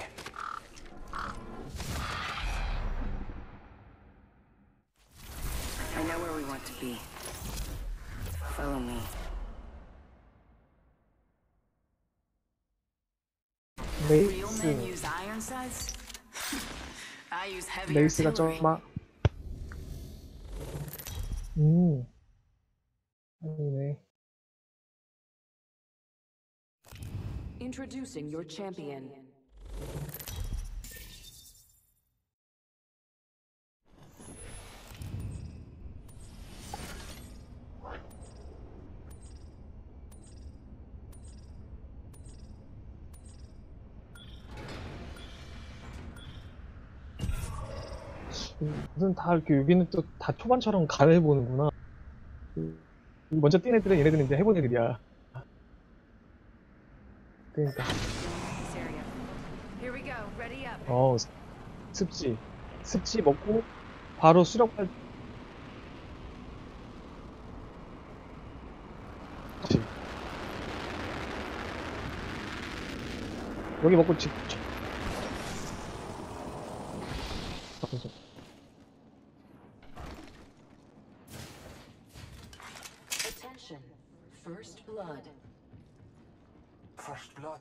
I know where we want to be. Follow me. Real men 레이스, use iron sights? I use heavy 레이스가 artillery. 좀 아니네. Introducing your champion. 무슨 다 이렇게 여기는 또 다 초반처럼 간을 보는구나. 먼저 뛴 애들은 얘네들은 이제 해본 애들이야. 그러니까. This area. Here we go. Ready up. 습지 먹고 바로 수력발. 여기 먹고 Attention. First blood. First blood.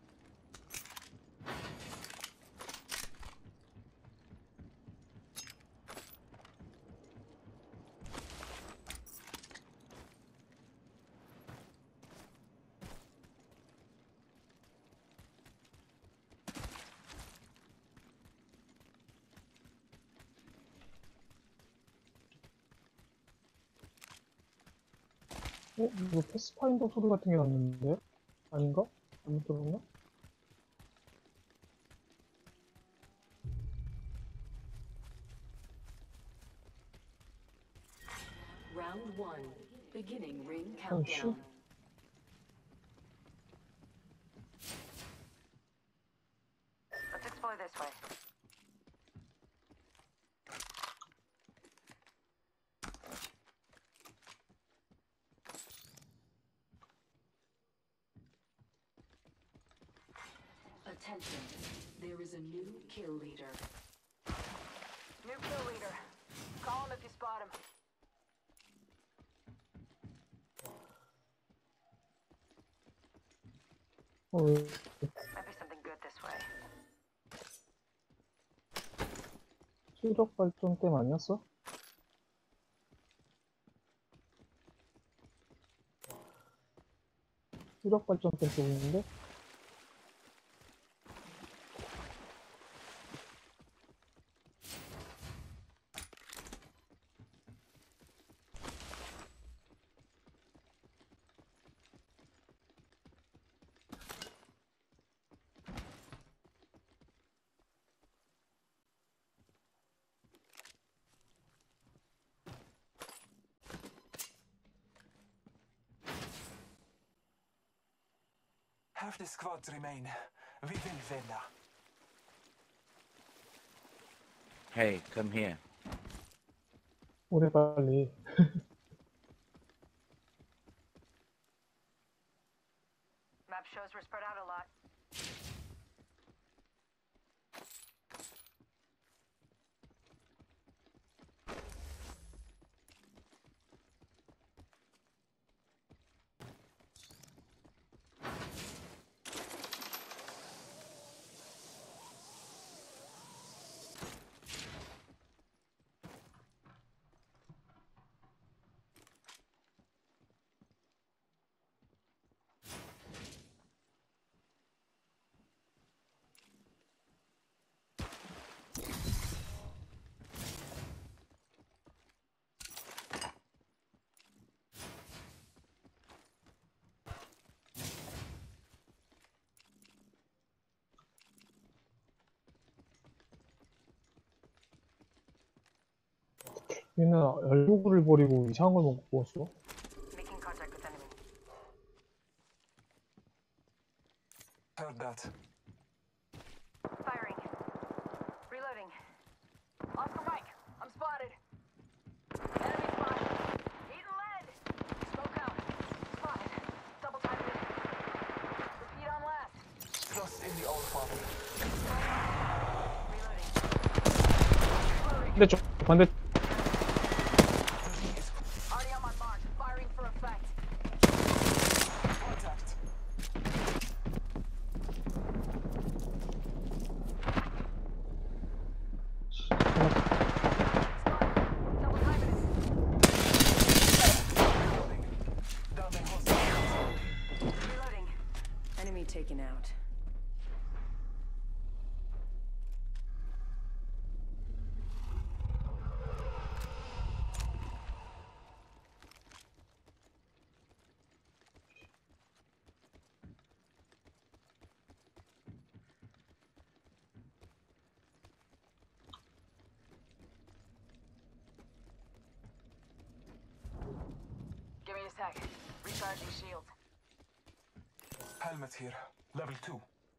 이거 패스파인더 소리 같은 게 났는데? 아닌가? 잘못 들었나? Round 1. Beginning ring Oh, shoot. countdown. Let's explore this way. Attention. There is a new kill leader. New kill leader. Call him if you spot him. Might be something good this way. 수력 발전댐 아니었어? 수력 발전소 쪽에 있는데? Half the squads remain. We will win now. Hey, come here. 오래 빨리. Map shows we're spread out a lot. 얘는 열도구를 버리고 이상한 걸 먹고 왔어. Making contact with enemy. Heard that. Firing. Reloading. Oscar Mike, I'm spotted. Enemy spotted. Eating lead. Smoke out. Spotted. Double timing. Repeat on last. Trust in the All Father. Reloading. 반대쪽, 반대. Already on my mark. Firing for effect. Contact. Spotted. Double timing it. Reloading. Down the hostile. Reloading. Enemy taken out. Give me a sec. Recharging shield. Helmet here. Level 2.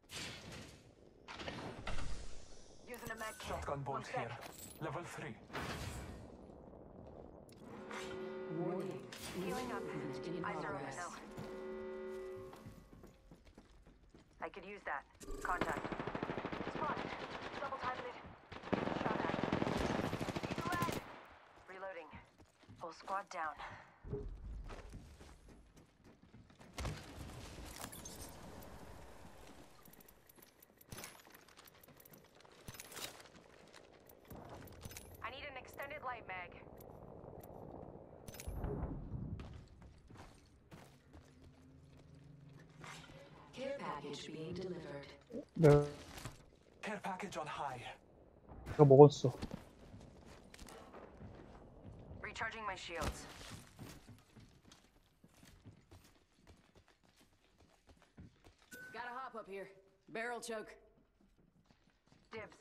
Using a med kit. Shotgun One bolt sec. here. Level 3. Warning. Healing up. Movement in Eyes are open progress. now. I could use that. Contact. Spotted. Double timing it. Shot at. Need lead. Reloading. Whole squad down. I need an extended light mag. Care package being delivered. Care package on high. 내가 먹었어. Recharging my shields. Gotta hop up here. Barrel choke. Dibs.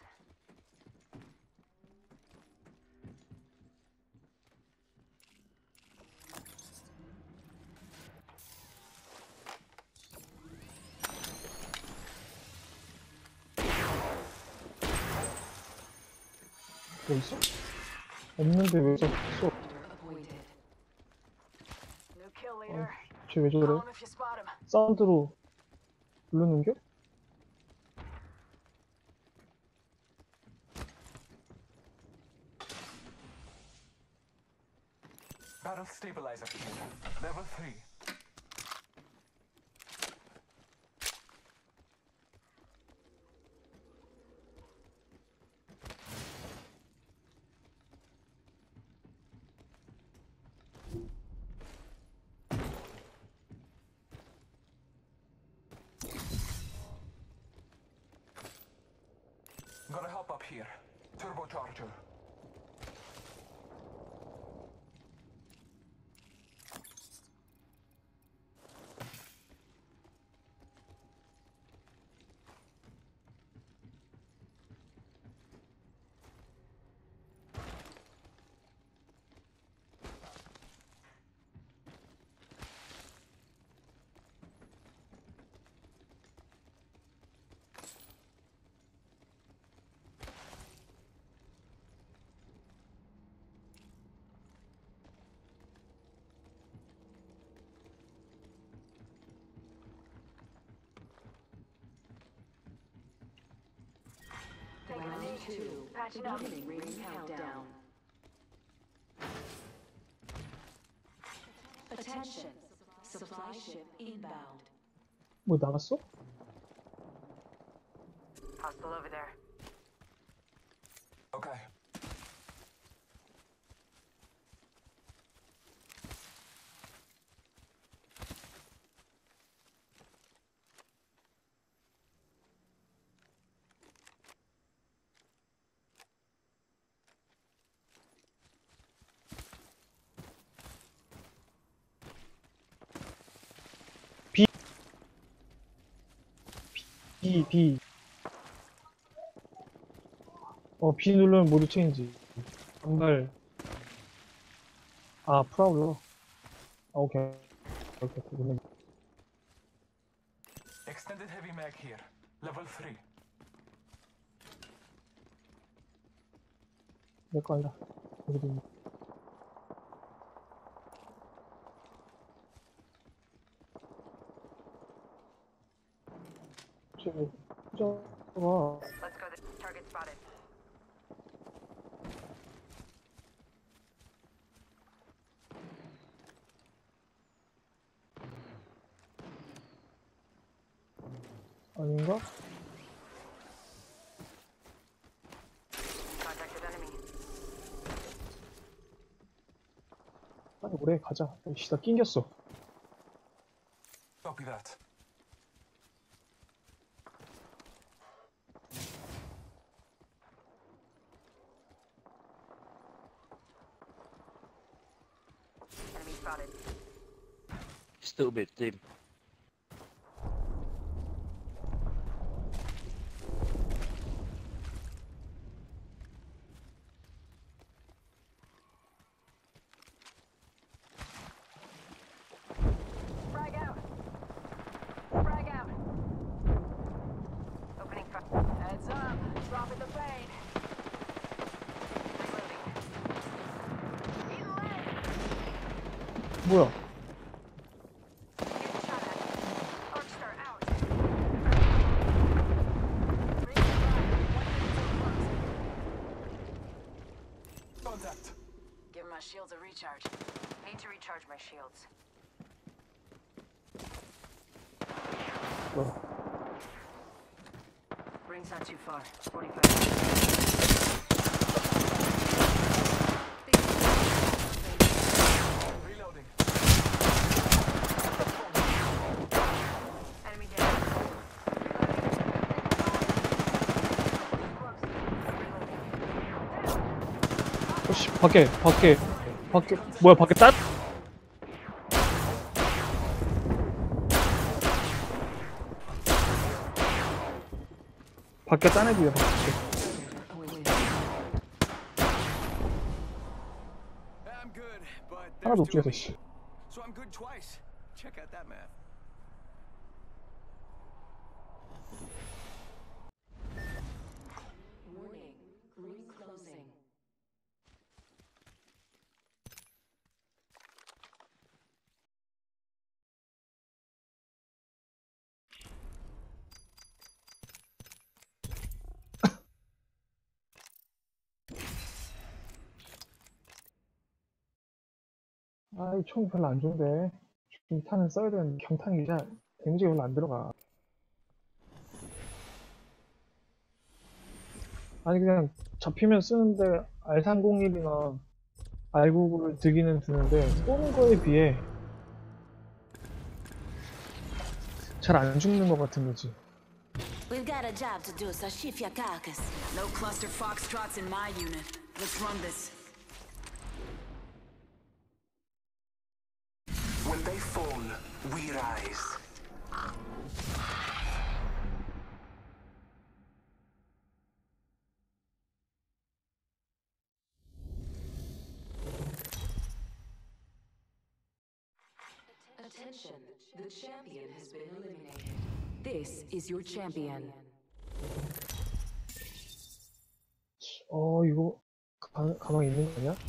뭐 있어? 없는데 왜 자꾸 있어? Appointed. New kill leader. 쟤왜 Call 저래? him if you spot him. 사운드로 부르는겨? Barrel stabilizer here. Level 3. Gotta help up here. Turbocharger. Round 2. Patching up. Beginning ring countdown. Attention. Supply ship inbound. 뭐 나갔어? Hostile over there. Okay. B. B 누르면 모두 체인지. 단발. 아, 프라울러. 아, 오케이. 오케이. Extended heavy mag here. Level 3. 내 거 아니라. 여기도 있네. 저거. Let's go. Target spotted. 아닌가? Contacted enemy. 빨리 오래 가자. 씨, 나 낑겼어. Copy that. Enemy spotted. Stupid team. Frag out. Frag out. Opening fire. Heads up. Dropping the plane. Reloading. He's lit. 뭐야? Getting shot at. Arc star out. Ring alive. 1 minute till close. Contact. Give my shields a recharge. Need to recharge my shields. 뭐야? Ring's not too far. 45. Reloading. Enemy down. 씨, 밖에. 뭐야, 밖에 딴? 밖에 딴 애들이야, 밖에. I'm good, but 하나도 there's two 없지, of 씨. me. So I'm good twice. Check out that math. Warning. Ring closing. 아이, 총 별로 안 좋은데. 중탄은 써야 되는데, 경탄이 잘, 데미지가 별로 안 들어가. 아니, 그냥, 잡히면 쓰는데, R301이나 R99를 들기는 드는데, 쏘는 거에 비해, 잘 안 죽는 것 같은 거지. We've got a job to do, so shift your carcass. No cluster foxtrots in my unit. Let's run this. When they fall, we rise. Attention, the champion has been eliminated. This is your champion. 이거 가만히 있는 거 아니야?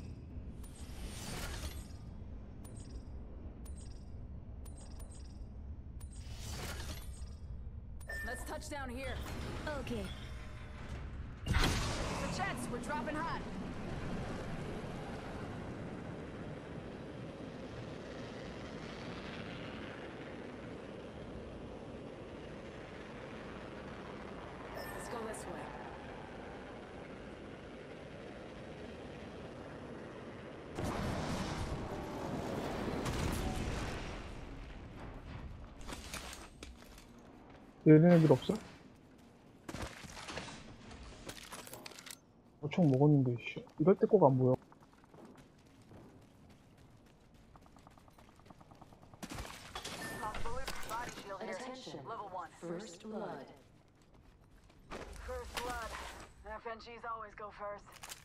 Let's touch down here. Okay. The jets, we're dropping hot. Let's go this way. 얘네 애들 없어? 총 먹었는데 씨. 이럴 때 꼭 안 보여. Body shield here. Attention. Level 1. First blood. First blood. FNGs always go first.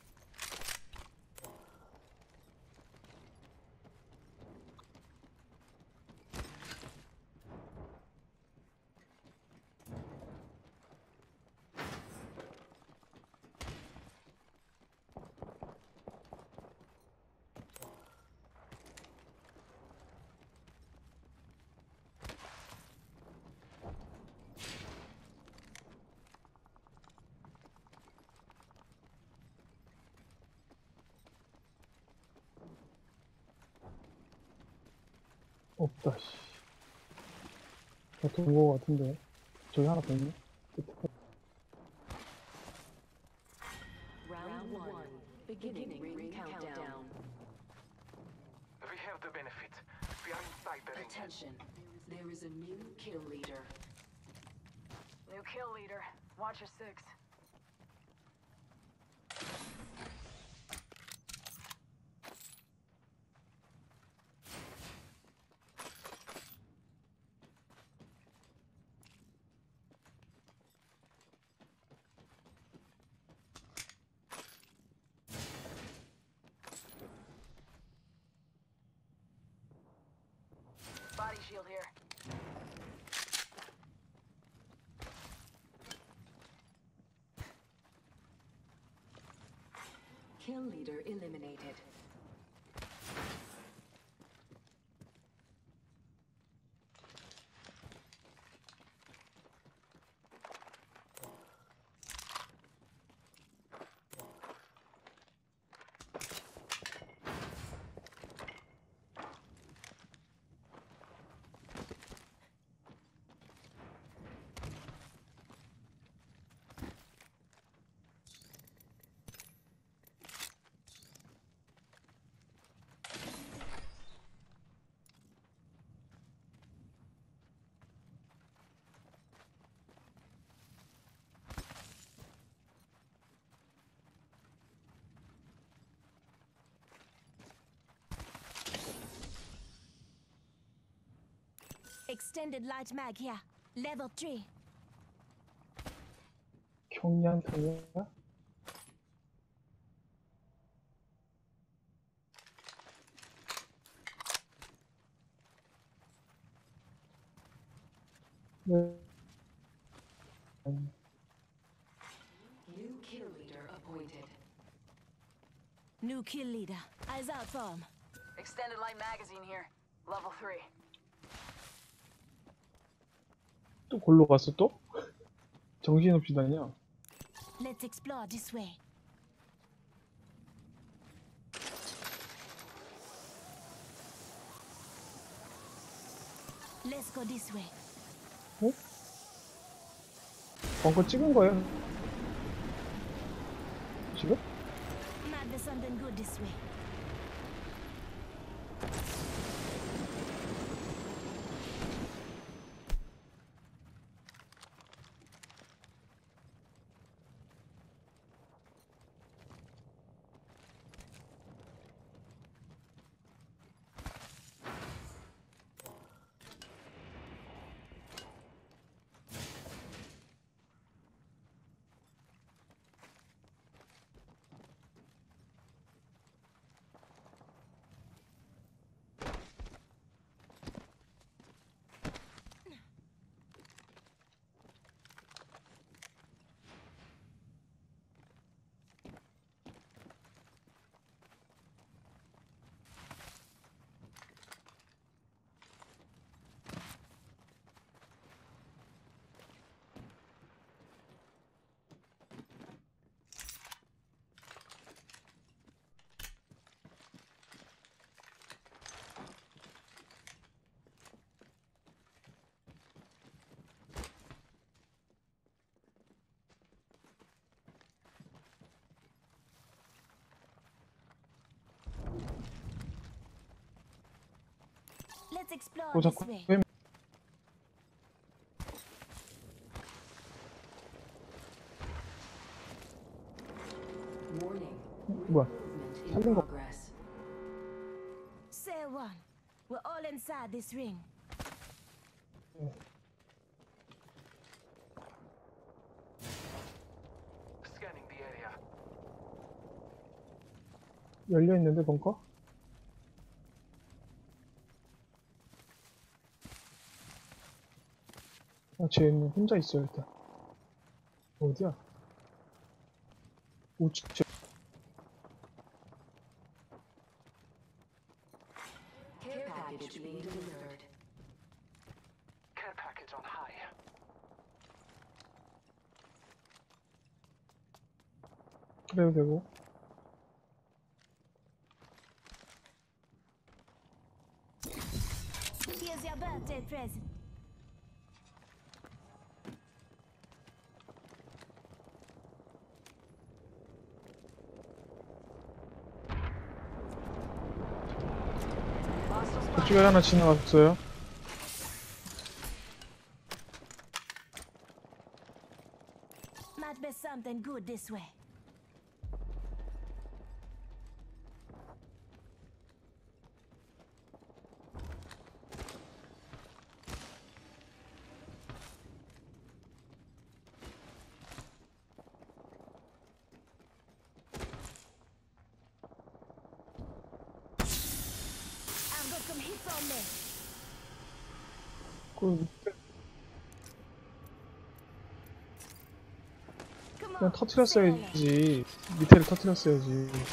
없다 씨. 돈거 같은데. 저기 하나 더 있네. Round 1. Beginning ring countdown. We have the benefit. We are inside the ring. Attention. There is a new kill leader. New kill leader. Watch your 6. Body shield here. Kill leader eliminated. Extended light mag here. Level 3. 경량탄이야? 네. New kill leader appointed. New kill leader. Eyes out for him. Extended light magazine here. Level 3. 또 골로 갔어 또? 정신없이 다녀. Let's explore this way. Let's go this way. 어? 벙커 찍은 거야? 지금? Might be something good this way. Let's explore 뭐 this 자꾸 way. Warning. 뭐야? Movement in 살린 거. progress. Say one. We're all inside this ring. Scanning the area. 열려 있는데 벙커? 아, 쟤는 혼자 있어 일단. 어디야? 우측. Care package being delivered. Care package on high. 그래도 되고. Here's your birthday present. 이쪽에 하나 지나갔어요. Might be something good this way. I've got some hits on me. 그 Come 그냥 on. 터트렸어야지. 밑에를 터트렸어야지.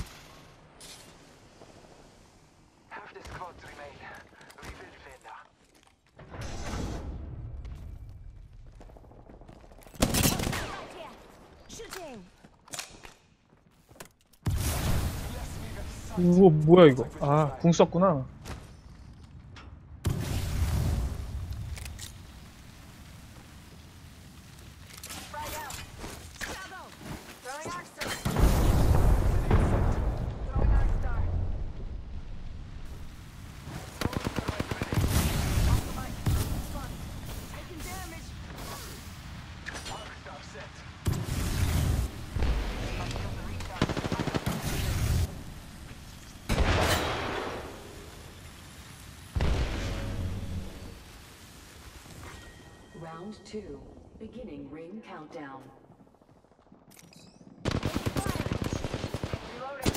Half the squads remain. Rebuild Venda. Right here. Shooting. 우와 뭐야 이거? 아, 궁 썼구나. Frag out. Double. Throwing arc star. Throwing arc star. Off the mic. Spot. Taking damage. Arc star set. Feel the recharge. Round 2. Beginning ring countdown. Reloading.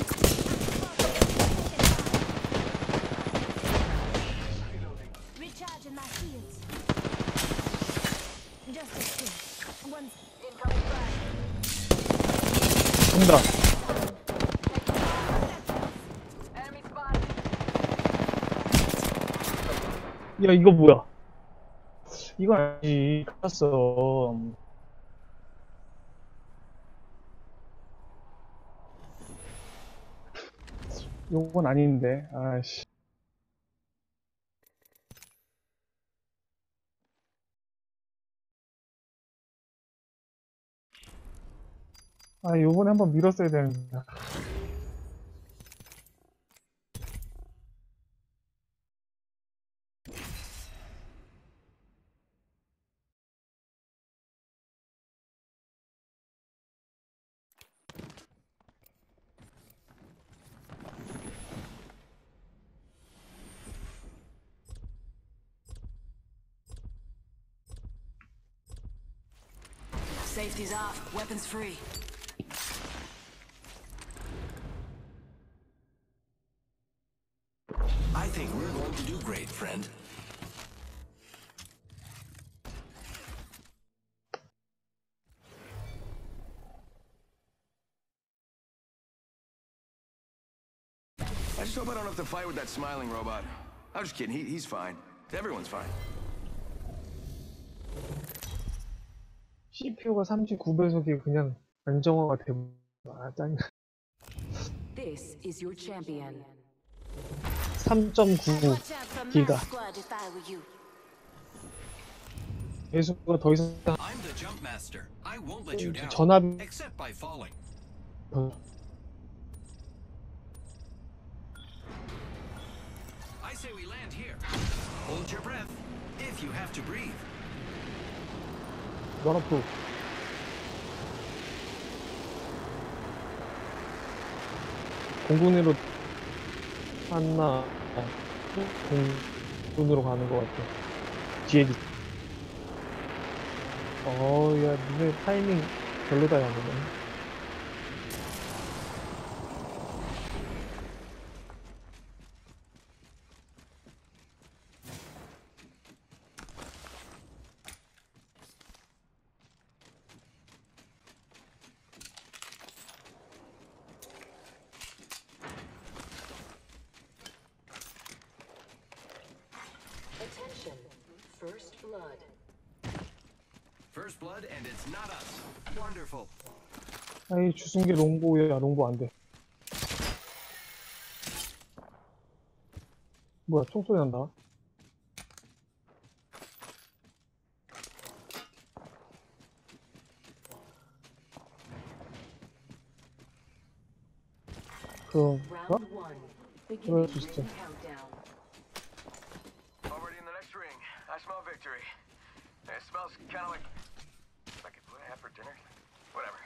Recharging my shields. Just a few. One's Incoming frag. 간다. Enemy spotted. 야 이거 뭐야? 이거 아니지. 갔어. 요건 아닌데. 아씨. 아, 요번에 한번 밀었어야 되는데. Safety's off. Weapons free. I think we're going to do great, friend. I just hope I don't have to fight with that smiling robot. I'm just kidding. He's fine. Everyone's fine. CPU가 39배속이 그냥 안정화가 되고. 아, 짱. This is your champion. 3.99 watch out for my 기가. squad if I were you. 배수가 더 이상 I'm the jump master. I won't let you down. 전압이 Except by falling. I say we land here. Hold your breath if you have to breathe. 넌 앞으로. 공군으로 하나 공군으로 가는 것 같아. 뒤에 야 니네 타이밍 별로다 야 너는. Attention. First blood. First blood, and it's not us. Wonderful. 아이 주승기 롱보야 롱보 안 돼. 뭐야 총소리 난다. 그런가? 그럴 수 있어. Already in the next ring. I smell victory. It smells kind of like what I had for dinner. Whatever.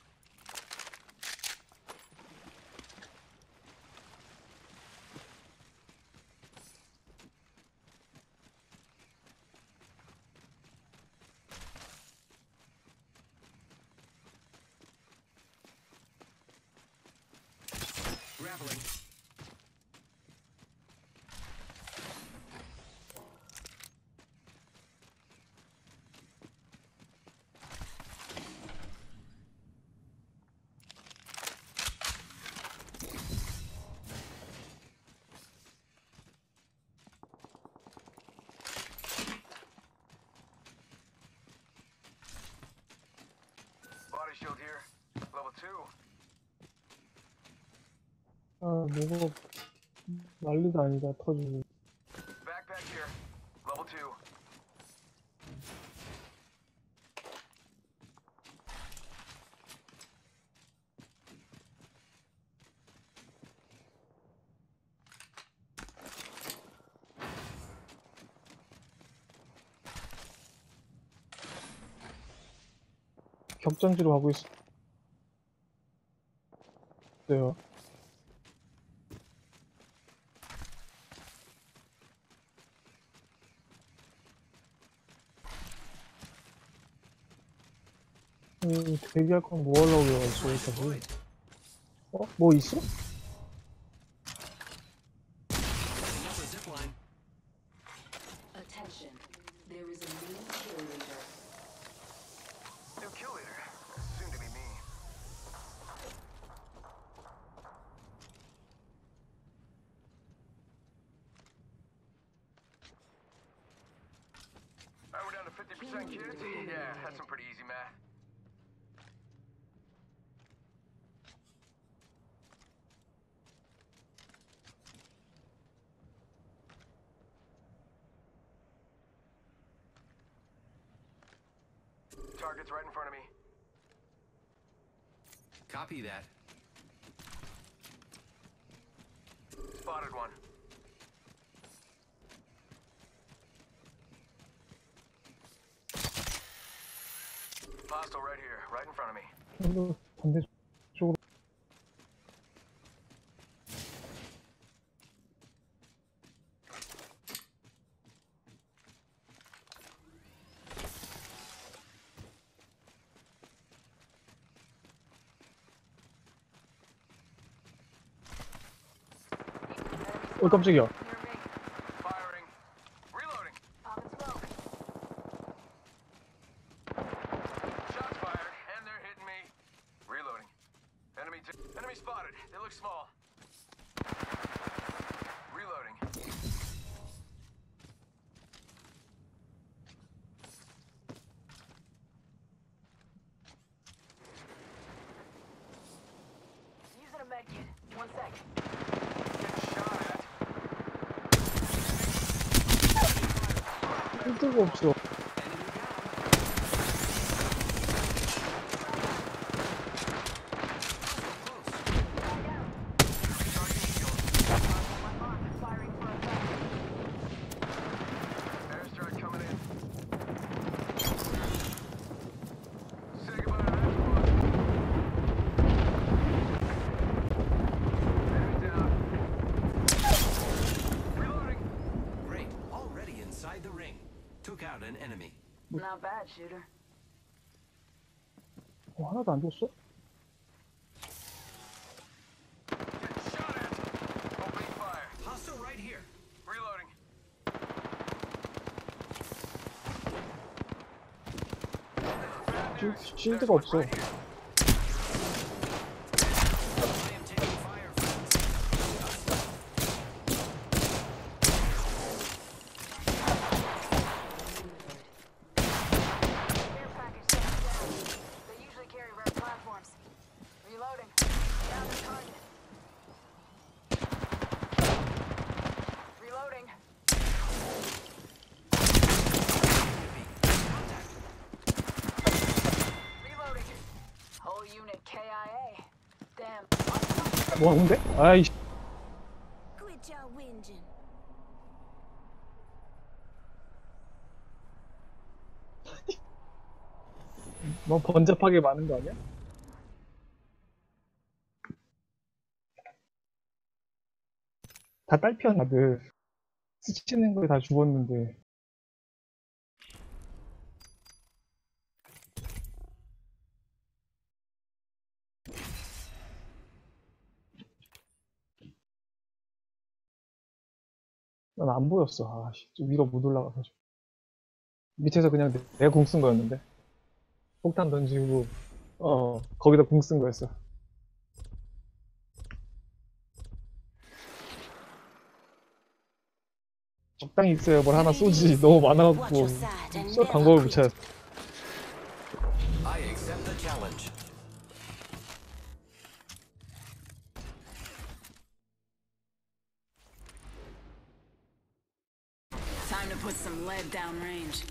Grappling. Body shield here. Level 2. 아 뭐가 난리가 아니다 터지고. Backpack here. Level 2. 격전지로 가고 있어요. 대기할 건 뭐 하려고 그래가지고 여기까지. 뭐 있어? Another zip line. Attention. There is a new kill leader. New kill leader. Soon to be me. Alright, we're down to 50% kids. Yeah, that's some pretty easy math. Target's right in front of me. Copy that. Spotted one. Hostile right here, right in front of me. 반대쪽으로. 깜짝이야. Firing. Reloading. Shots fired, and they're hitting me. Reloading. Enemy spotted. They look small. Reloading. Using a med kit. 1 sec. 필드가 없어. Not bad, shooter. 하나도 안 줬어? Shot at. Opening fire. Hostile right here. Reloading. 실드가 없어. I am taking fire, friends. Care package set down. They usually carry rare platforms. Reloading. Down to target. Reloading. Reloading. Whole unit KIA. Damn. 뭐야 근데? 아이씨. Quit your whinging. 뭐 번잡하게 많은 거 아니야? 다 딸피야 다들. 스치는 거에 다 죽었는데. 난 안 보였어. 아씨, 좀 위로 못 올라가가지고. 밑에서 그냥 내가 공 쓴 거였는데. 폭탄 던지고, 거기다 공 쓴 거였어. 적당히 있어야 뭘 하나 쏘지. 너무 많아갖고, 쏠 방법을 못 찾았어. I accept the challenge. Time to put some lead downrange.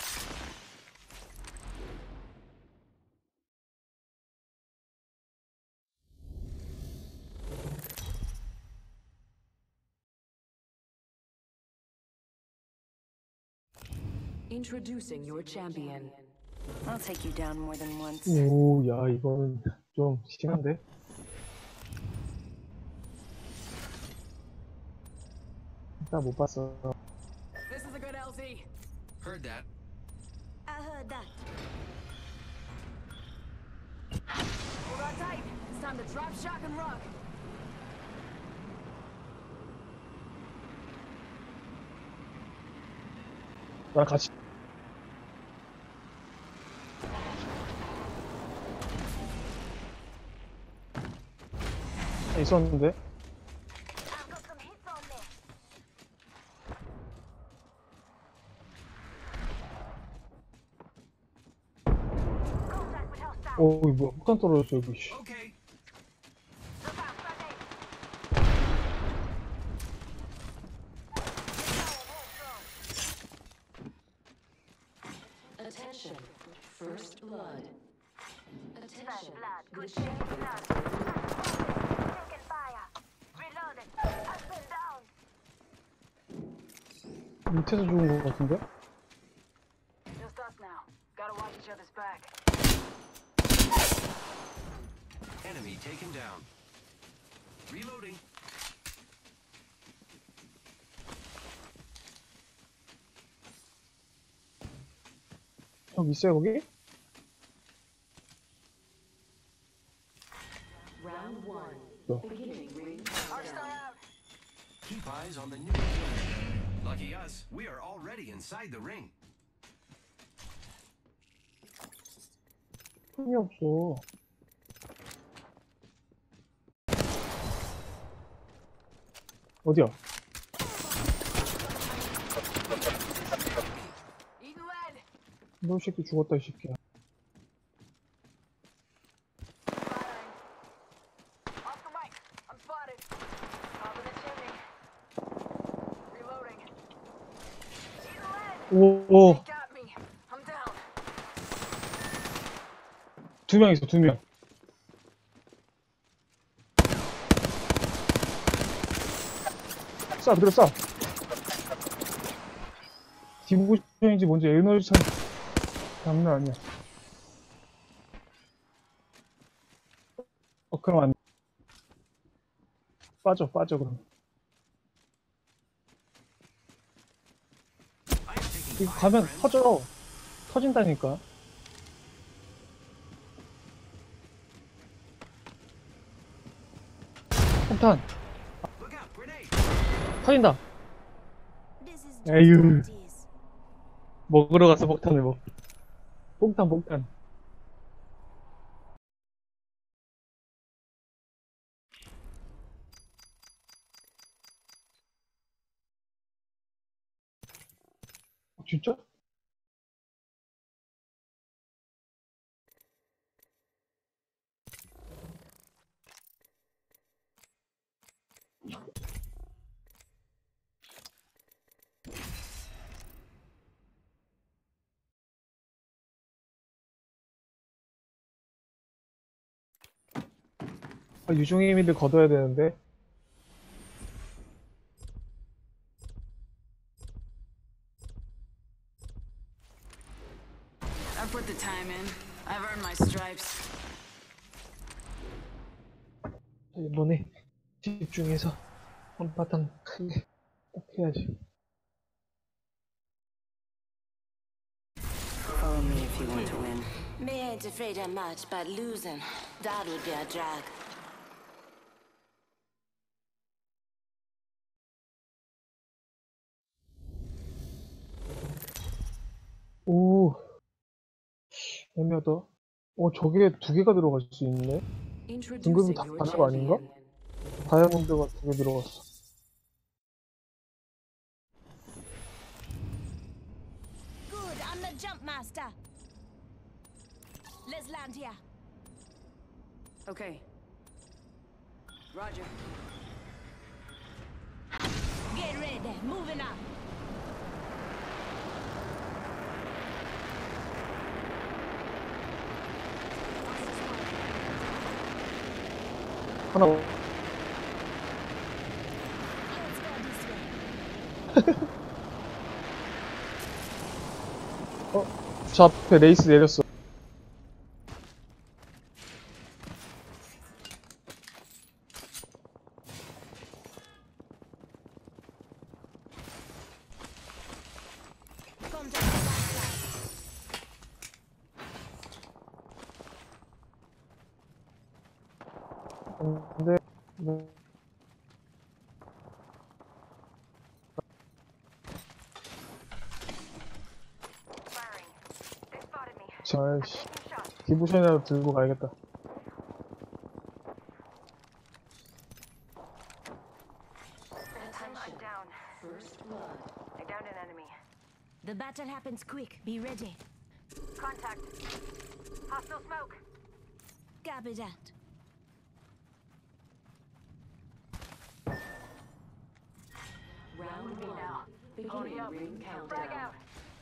Introducing your champion. I'll take you down more than once. 오, 야, 이거는 좀 심한데? 나 못 봤어. This is a good LZ. Heard that. I heard that. Hold on tight. It's time to drop, shock, and rock. 나랑 같이. 있었는데? I've got some hits on there. Contact with hostile. 오, 이거 뭐야? 폭탄 떨어졌어, 이거, 씨. Okay. Look out, grenade. Attention. First blood. Attention. Blood. The Good champion. blood. Taking fire. Reloaded. I've been down. 밑에서 죽은 거 같은데? Just us now. Gotta watch each other's back. Enemy taken down. Reloading. 형 있어요, 거기? Round one. 너. Beginning ring Hostile countdown. out. Keep eyes on the new kill. Lucky us, we are already inside the ring. 힘이 없어. 어디야? Eating lead. 너 이 새끼 죽었다, 이 새끼야. Firing. Off the mic. I'm spotted. Top of the chimney. Reloading. Eating lead. 오, They got me. I'm down. 두 명 있어, 두 명. 쏴, 그대로 쏴. 디보션인지 뭔지 에너지 참 장난 아니야. 그럼 안 돼. 빠져, 그럼. I am taking 이거 fire, 가면 friends. 터져. 터진다니까. 폭탄. Look out, grenade! 터진다. This is just 에휴. how it is. 먹으러 가서 폭탄을 먹. 폭탄. 진짜? 아, 유종의 미를 거둬야 되는데. I've put the time in. I've earned my stripes. 이번에 집중해서 한바탕 크게 딱 해야지. Follow me if you want to win. Me ain't afraid of much, but losing, that would be a drag. 오, 애매하다. 저게 두 개가 들어갈 수 있네. 등급이 다 다른 거 아닌가? 다이아몬드가 두 개 들어갔어. Good, I'm the jump master. Let's land here. Okay. Roger. Get ready, moving up. 하나. Let's go this way. 저 앞에 레이스 내렸어. Come down the backside. 근데 Firing. They spotted me. 아이씨, Taking shots. 디부션이라도 들고 가야겠다. I'm down. First blood. I downed an enemy. The battle happens quick. Be ready. Contact. Hostile smoke. Copy that. Round Me one. now. Pony Beginning up. ring Frag countdown. out.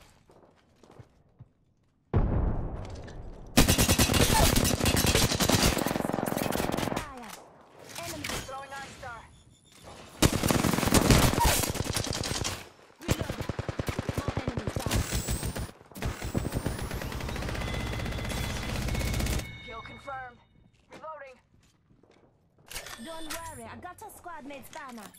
Fire. Enemy. Throwing Ice Star. Reload. More enemies down. Kill confirmed. Reloading. Don't worry, I got a squad mate spanner.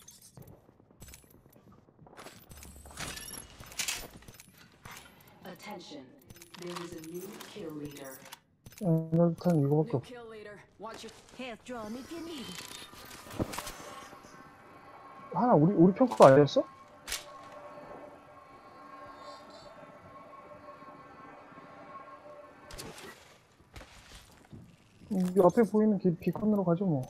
Attention. There is a new kill leader. 일단 이거밖에 New 없어. kill leader. Watch your Health drone if you need it. 하나 우리 평가 아니었어? 이 앞에 보이는 길 비컨으로 가죠 뭐.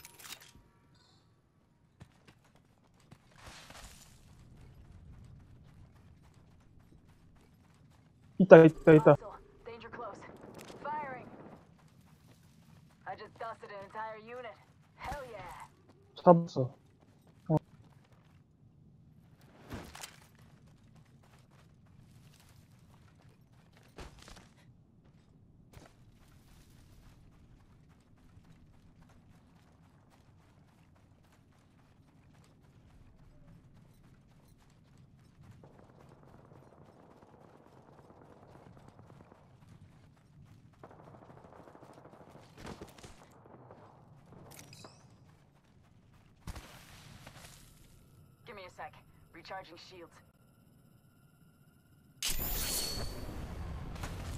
있다. Hostile. Danger close. Firing. I just dusted an entire unit. Hell yeah. 잡았어. Give me a sec. Recharging shields.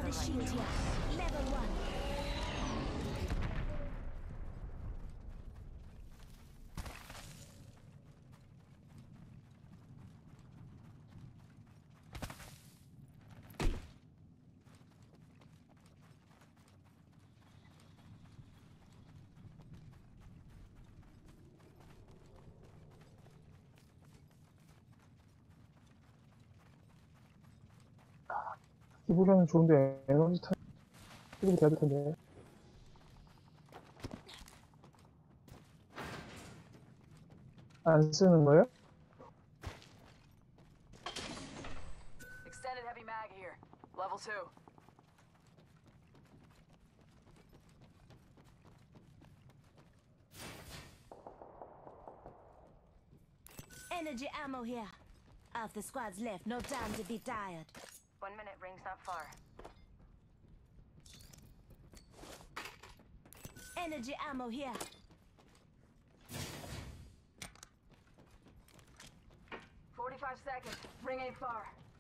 Another shield here. Level 1. 기부ля는 좋은데 에너지 타임 기부 돼야 될 텐데. 안 쓰는 거예요? Extended heavy mag here. Level 2. Energy ammo here. Half the squad's left, no time to be tired. 1 minute, ring's not far. Energy ammo here. "45 seconds. Ring ain't far."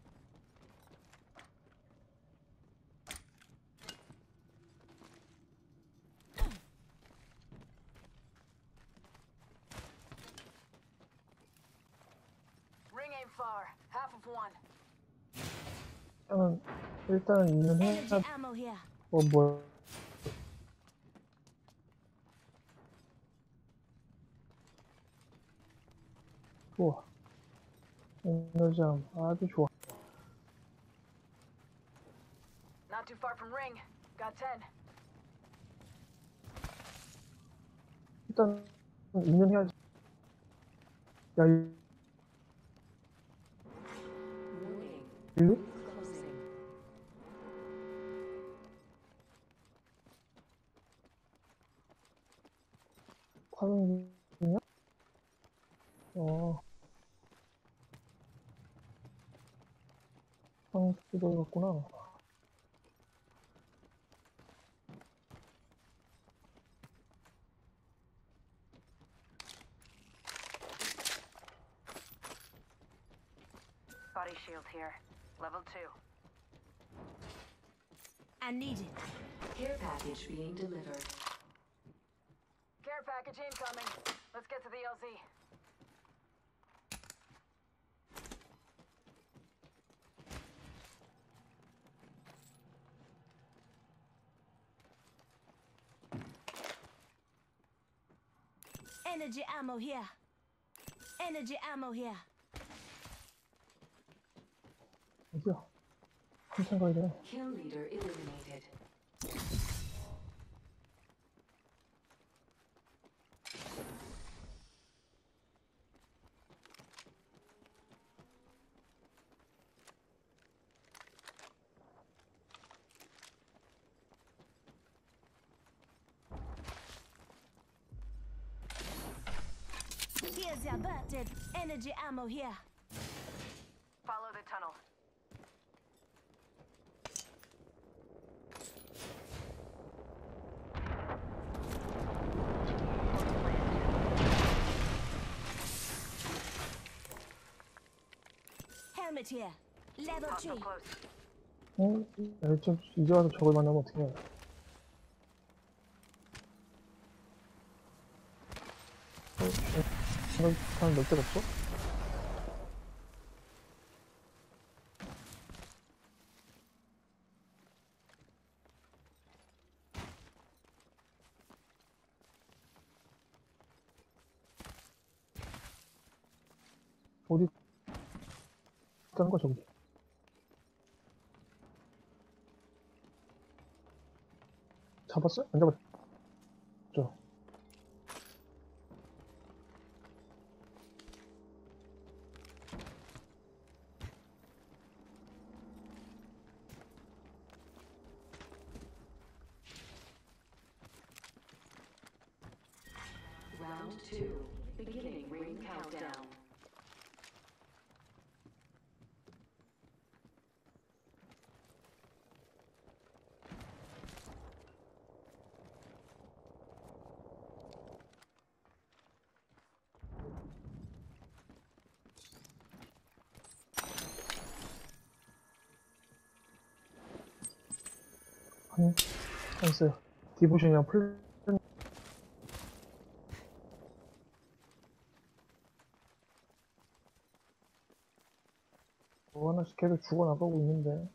Ring ain't far. Half of one. 일단은 있는 해야 Energy ammo here. 뭐야. 좋아. 에너지함 아주 좋아. Not too far from ring. Got 10. 일단 있는 해야지. 야, Warning. 일리? Closing. 파는 중이야? 상수도 같구나. Body shield here. Level 2. I need it. Care package being delivered. Care package incoming. Let's get to the LZ. Energy ammo here. Energy ammo here. 어디야? 한참 가야 돼. Kill leader eliminated. Here's your birthday. Energy ammo here. Follow the tunnel. Helmet here. Level Not 3. so close. 이제 와서 저걸 만나면 어떡해. 사람 몇 데가 없어? 어디 있다는 거야 저기. 잡았어요? 안 잡았죠? Round 2. Beginning ring countdown. 안 써요. 디보션이랑 플랜. 뭐 하나씩 계속 죽어나가고 있는데.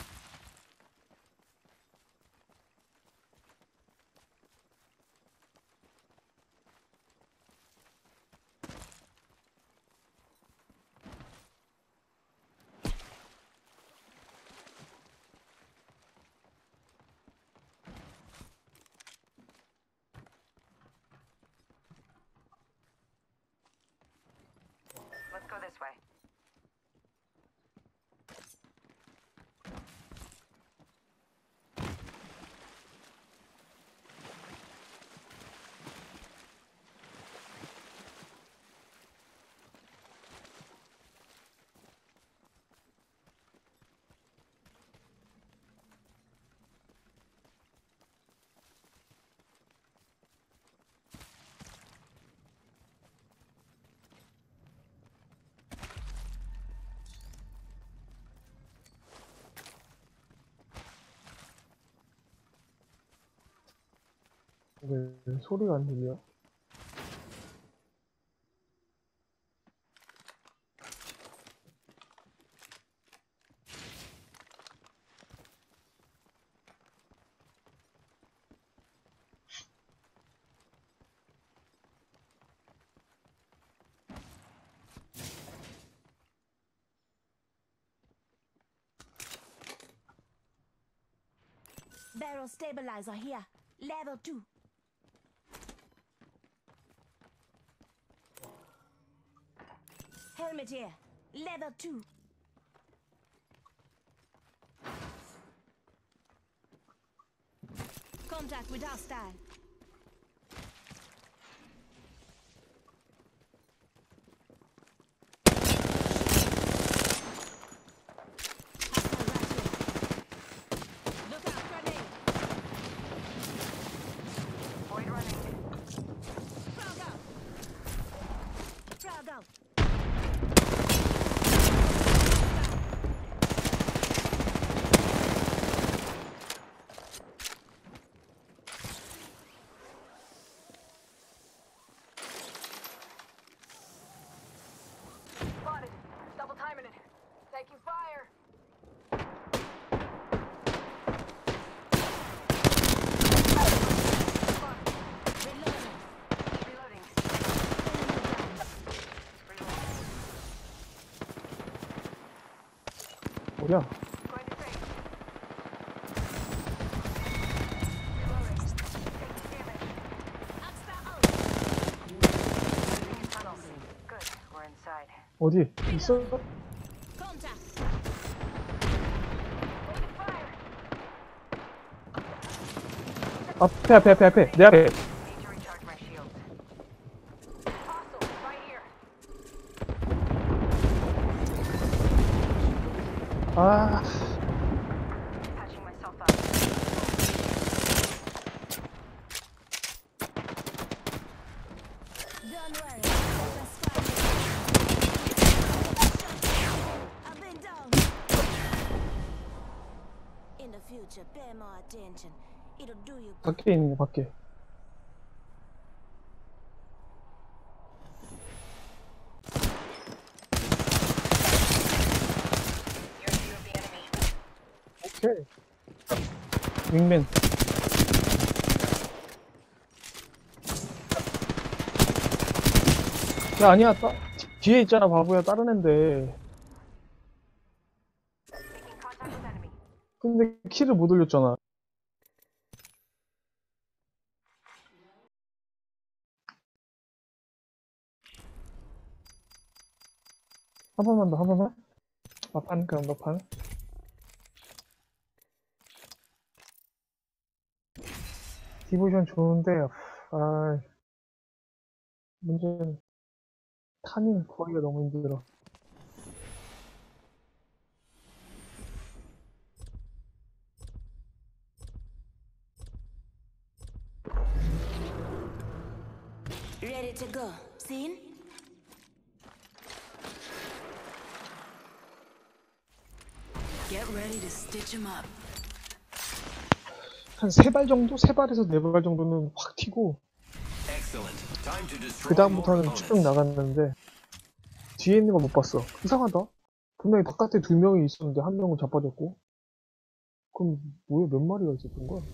Let's go this way. 왜 소리가 안 들려? Barrel stabilizer here. Level 2. Helmet here. Level 2. Contact with hostile. Look out, grenade. Void running. Frog out. Frog out. Spotted. Double timing it. Taking fire. Reloading. Reloading. 뭐야? Going to train. Reloading. Taking damage. Axta out. Moving in tunnels. Good. We're inside. 어디? 있어? Contact. Taking fire. 앞에. 내 앞에. Need to recharge my shields. Hostile. Right here. 아, Patching myself up. Don't worry. That's fine. I've been down. In the future, pay more attention. It'll do you good. 밖에 있는 거 밖에. You're in view of the enemy. 오케이. 윙맨. 야, 아니야. 뒤에 있잖아, 바보야. 다른 앤데. Making contact with enemy. 근데 키를 못 올렸잖아. 한 번만 더, 한 번만. 막판, 그럼 막판. 디보션 좋은데, 아, 문제는 타밍 구하기가 너무 힘들어. Ready to go. Seen? Get ready to stitch him up. 한 3발 정도? 3발에서 4발 정도는 확 튀고, Excellent. Time to destroy 그 more 다음부터는 opponents. 쭉 나갔는데, 뒤에 있는 걸 못 봤어. 이상하다. 분명히 바깥에 2명이 있었는데, 1명은 자빠졌고. 그럼, 뭐야, 몇 마리가 있었던 거야?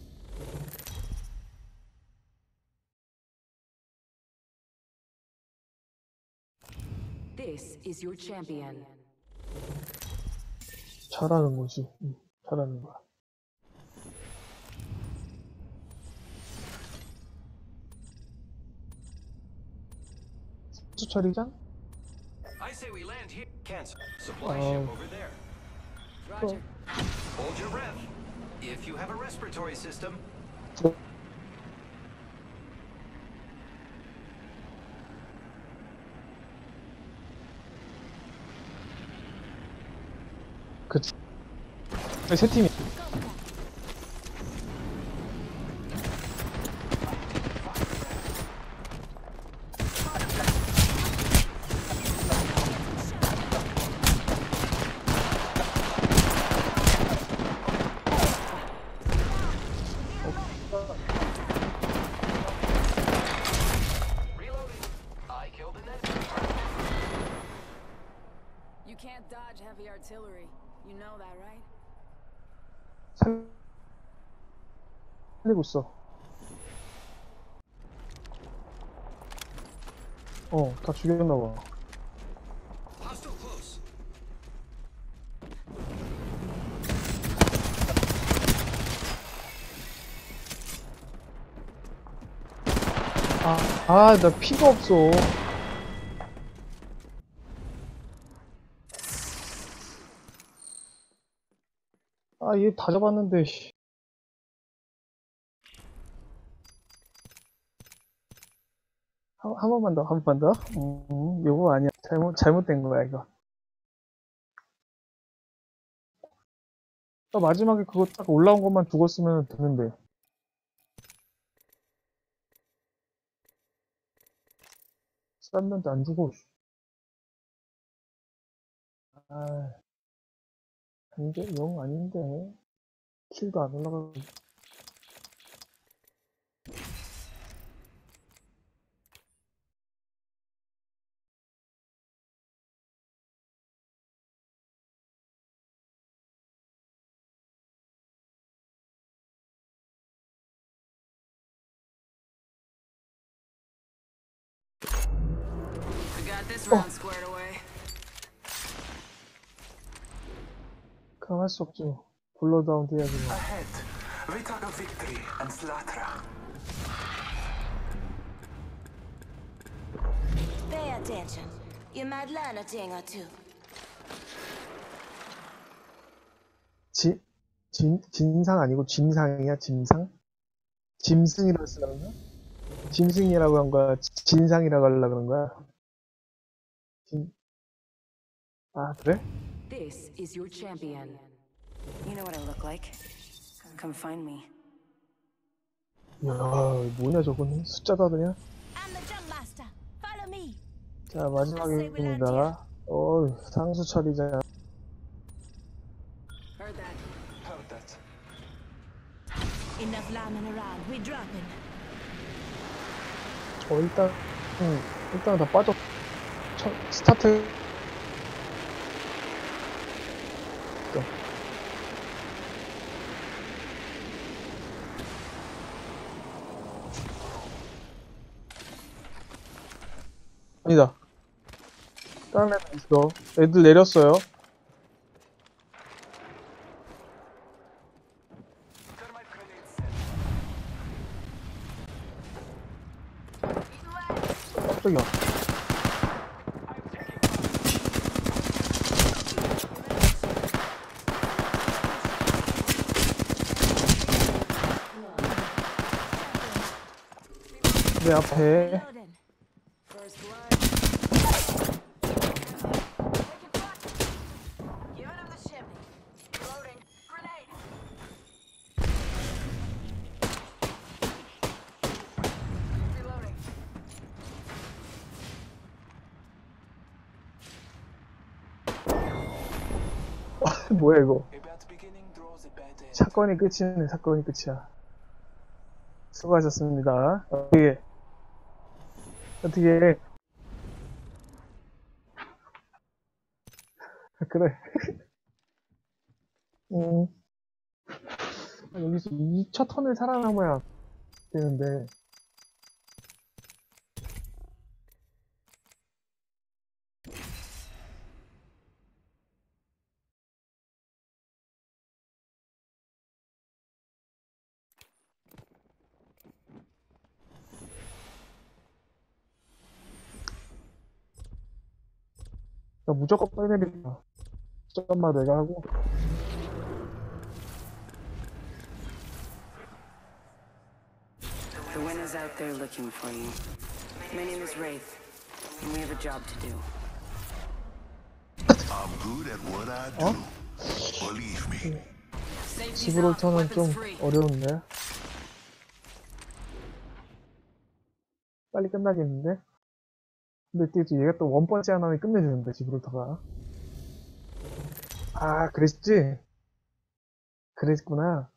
This is your champion. 잘하는 거지. 잘하는 거야. 수처리장? I say we land here. Cancel. Supply ship over there. Roger. Hold your breath. If you have a respiratory system, 그치. 세 팀이. Reloading. I killed an enemy. You can't dodge heavy artillery. You know that, right? 살리고 있어. 다 죽였나봐. hostile close. 나 피가 없어. 얘 다 잡았는데, 씨. 한 번만 더, 한 번만 더. 요거 아니야. 잘못된 거야, 이거. 마지막에 그거 딱 올라온 것만 죽었으면 되는데. 쐈는데 안 죽어. 이게 영 아닌데. 킬도 안 올라가고. I got this round squared away. 그럼 할 수 없지. 블러드하운드 해야지. 뭐. Ahead, we talk of victory and slaughter. Pay attention. You might learn a thing or two. 진상 아니고 짐상이야, 짐상? 짐승이라고 쓰는 거야? 짐승이라고 한 거야? 진상이라고 하려고 그런 거야? 그래? This is your champion. You know what I look like? Come find me. 야, 뭐냐 저거는? 숫자다 그냥? I'm the jump master. Follow me. 자, 마지막입니다. 상수 처리자. Heard that. Heard that. Enough lambing around. We're dropping. 일단 다 빠져. 스타트. 아니다. 다른 애들 있어. 애들 내렸어요. Thermite grenade set. 깜짝이야. 내 앞에. Reloading. First blood. Giving him the shimmy. Reloading. Grenade. Reloading. 뭐야 이거? A bad beginning draws a bad end. 사건이 끝이네, 사건이 끝이야. 수고하셨습니다. 어떻게, 그래. 여기서 2차 턴을 살아남아야 되는데. 나 무조건 빨리 내린다. 점마 내가 하고. The wind is out there looking for you. My name is Wraith, and we have a job to do. I'm good at what I do. Believe me. 지브롤터는 좀 어려운데. 빨리 끝나겠는데? 근데 또 얘가 또 원펀치 하나면 끝내주는데, 지브롤터가. 아, 그랬지? 그랬구나.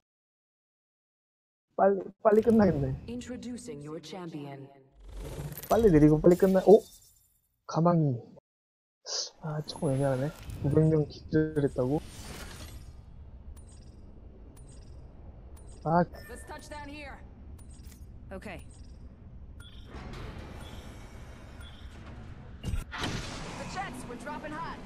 빨리 끝나겠네. Introducing your champion. 빨리 내리고 빨리 오? 가망이. 아, 조금 애매하네. 900명 기절했다고? 아, Let's touch down here. Okay. The jets, we're dropping hot.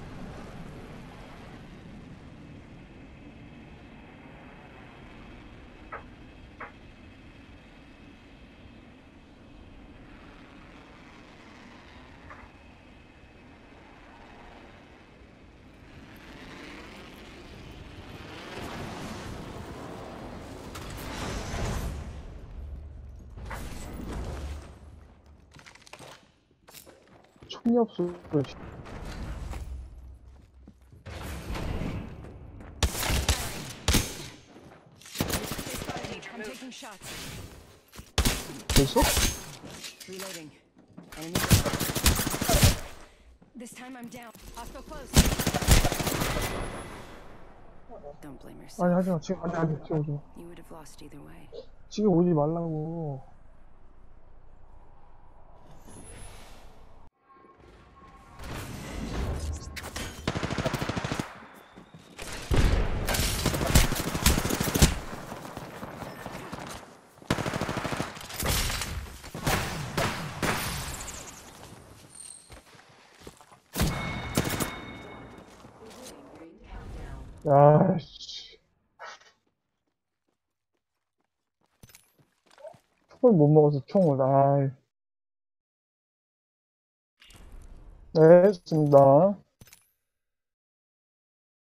총이 없어. I'm taking shots. 벌써? Reloading. This time I'm down. Hostile close. Don't blame yourself. 아니, 하지마. 지금, 아니, 지금 오지 마. You would have lost either way. 지금 오지 말라고. 야, 씨. 총을 못 먹어서 총을, 네, 좋습니다.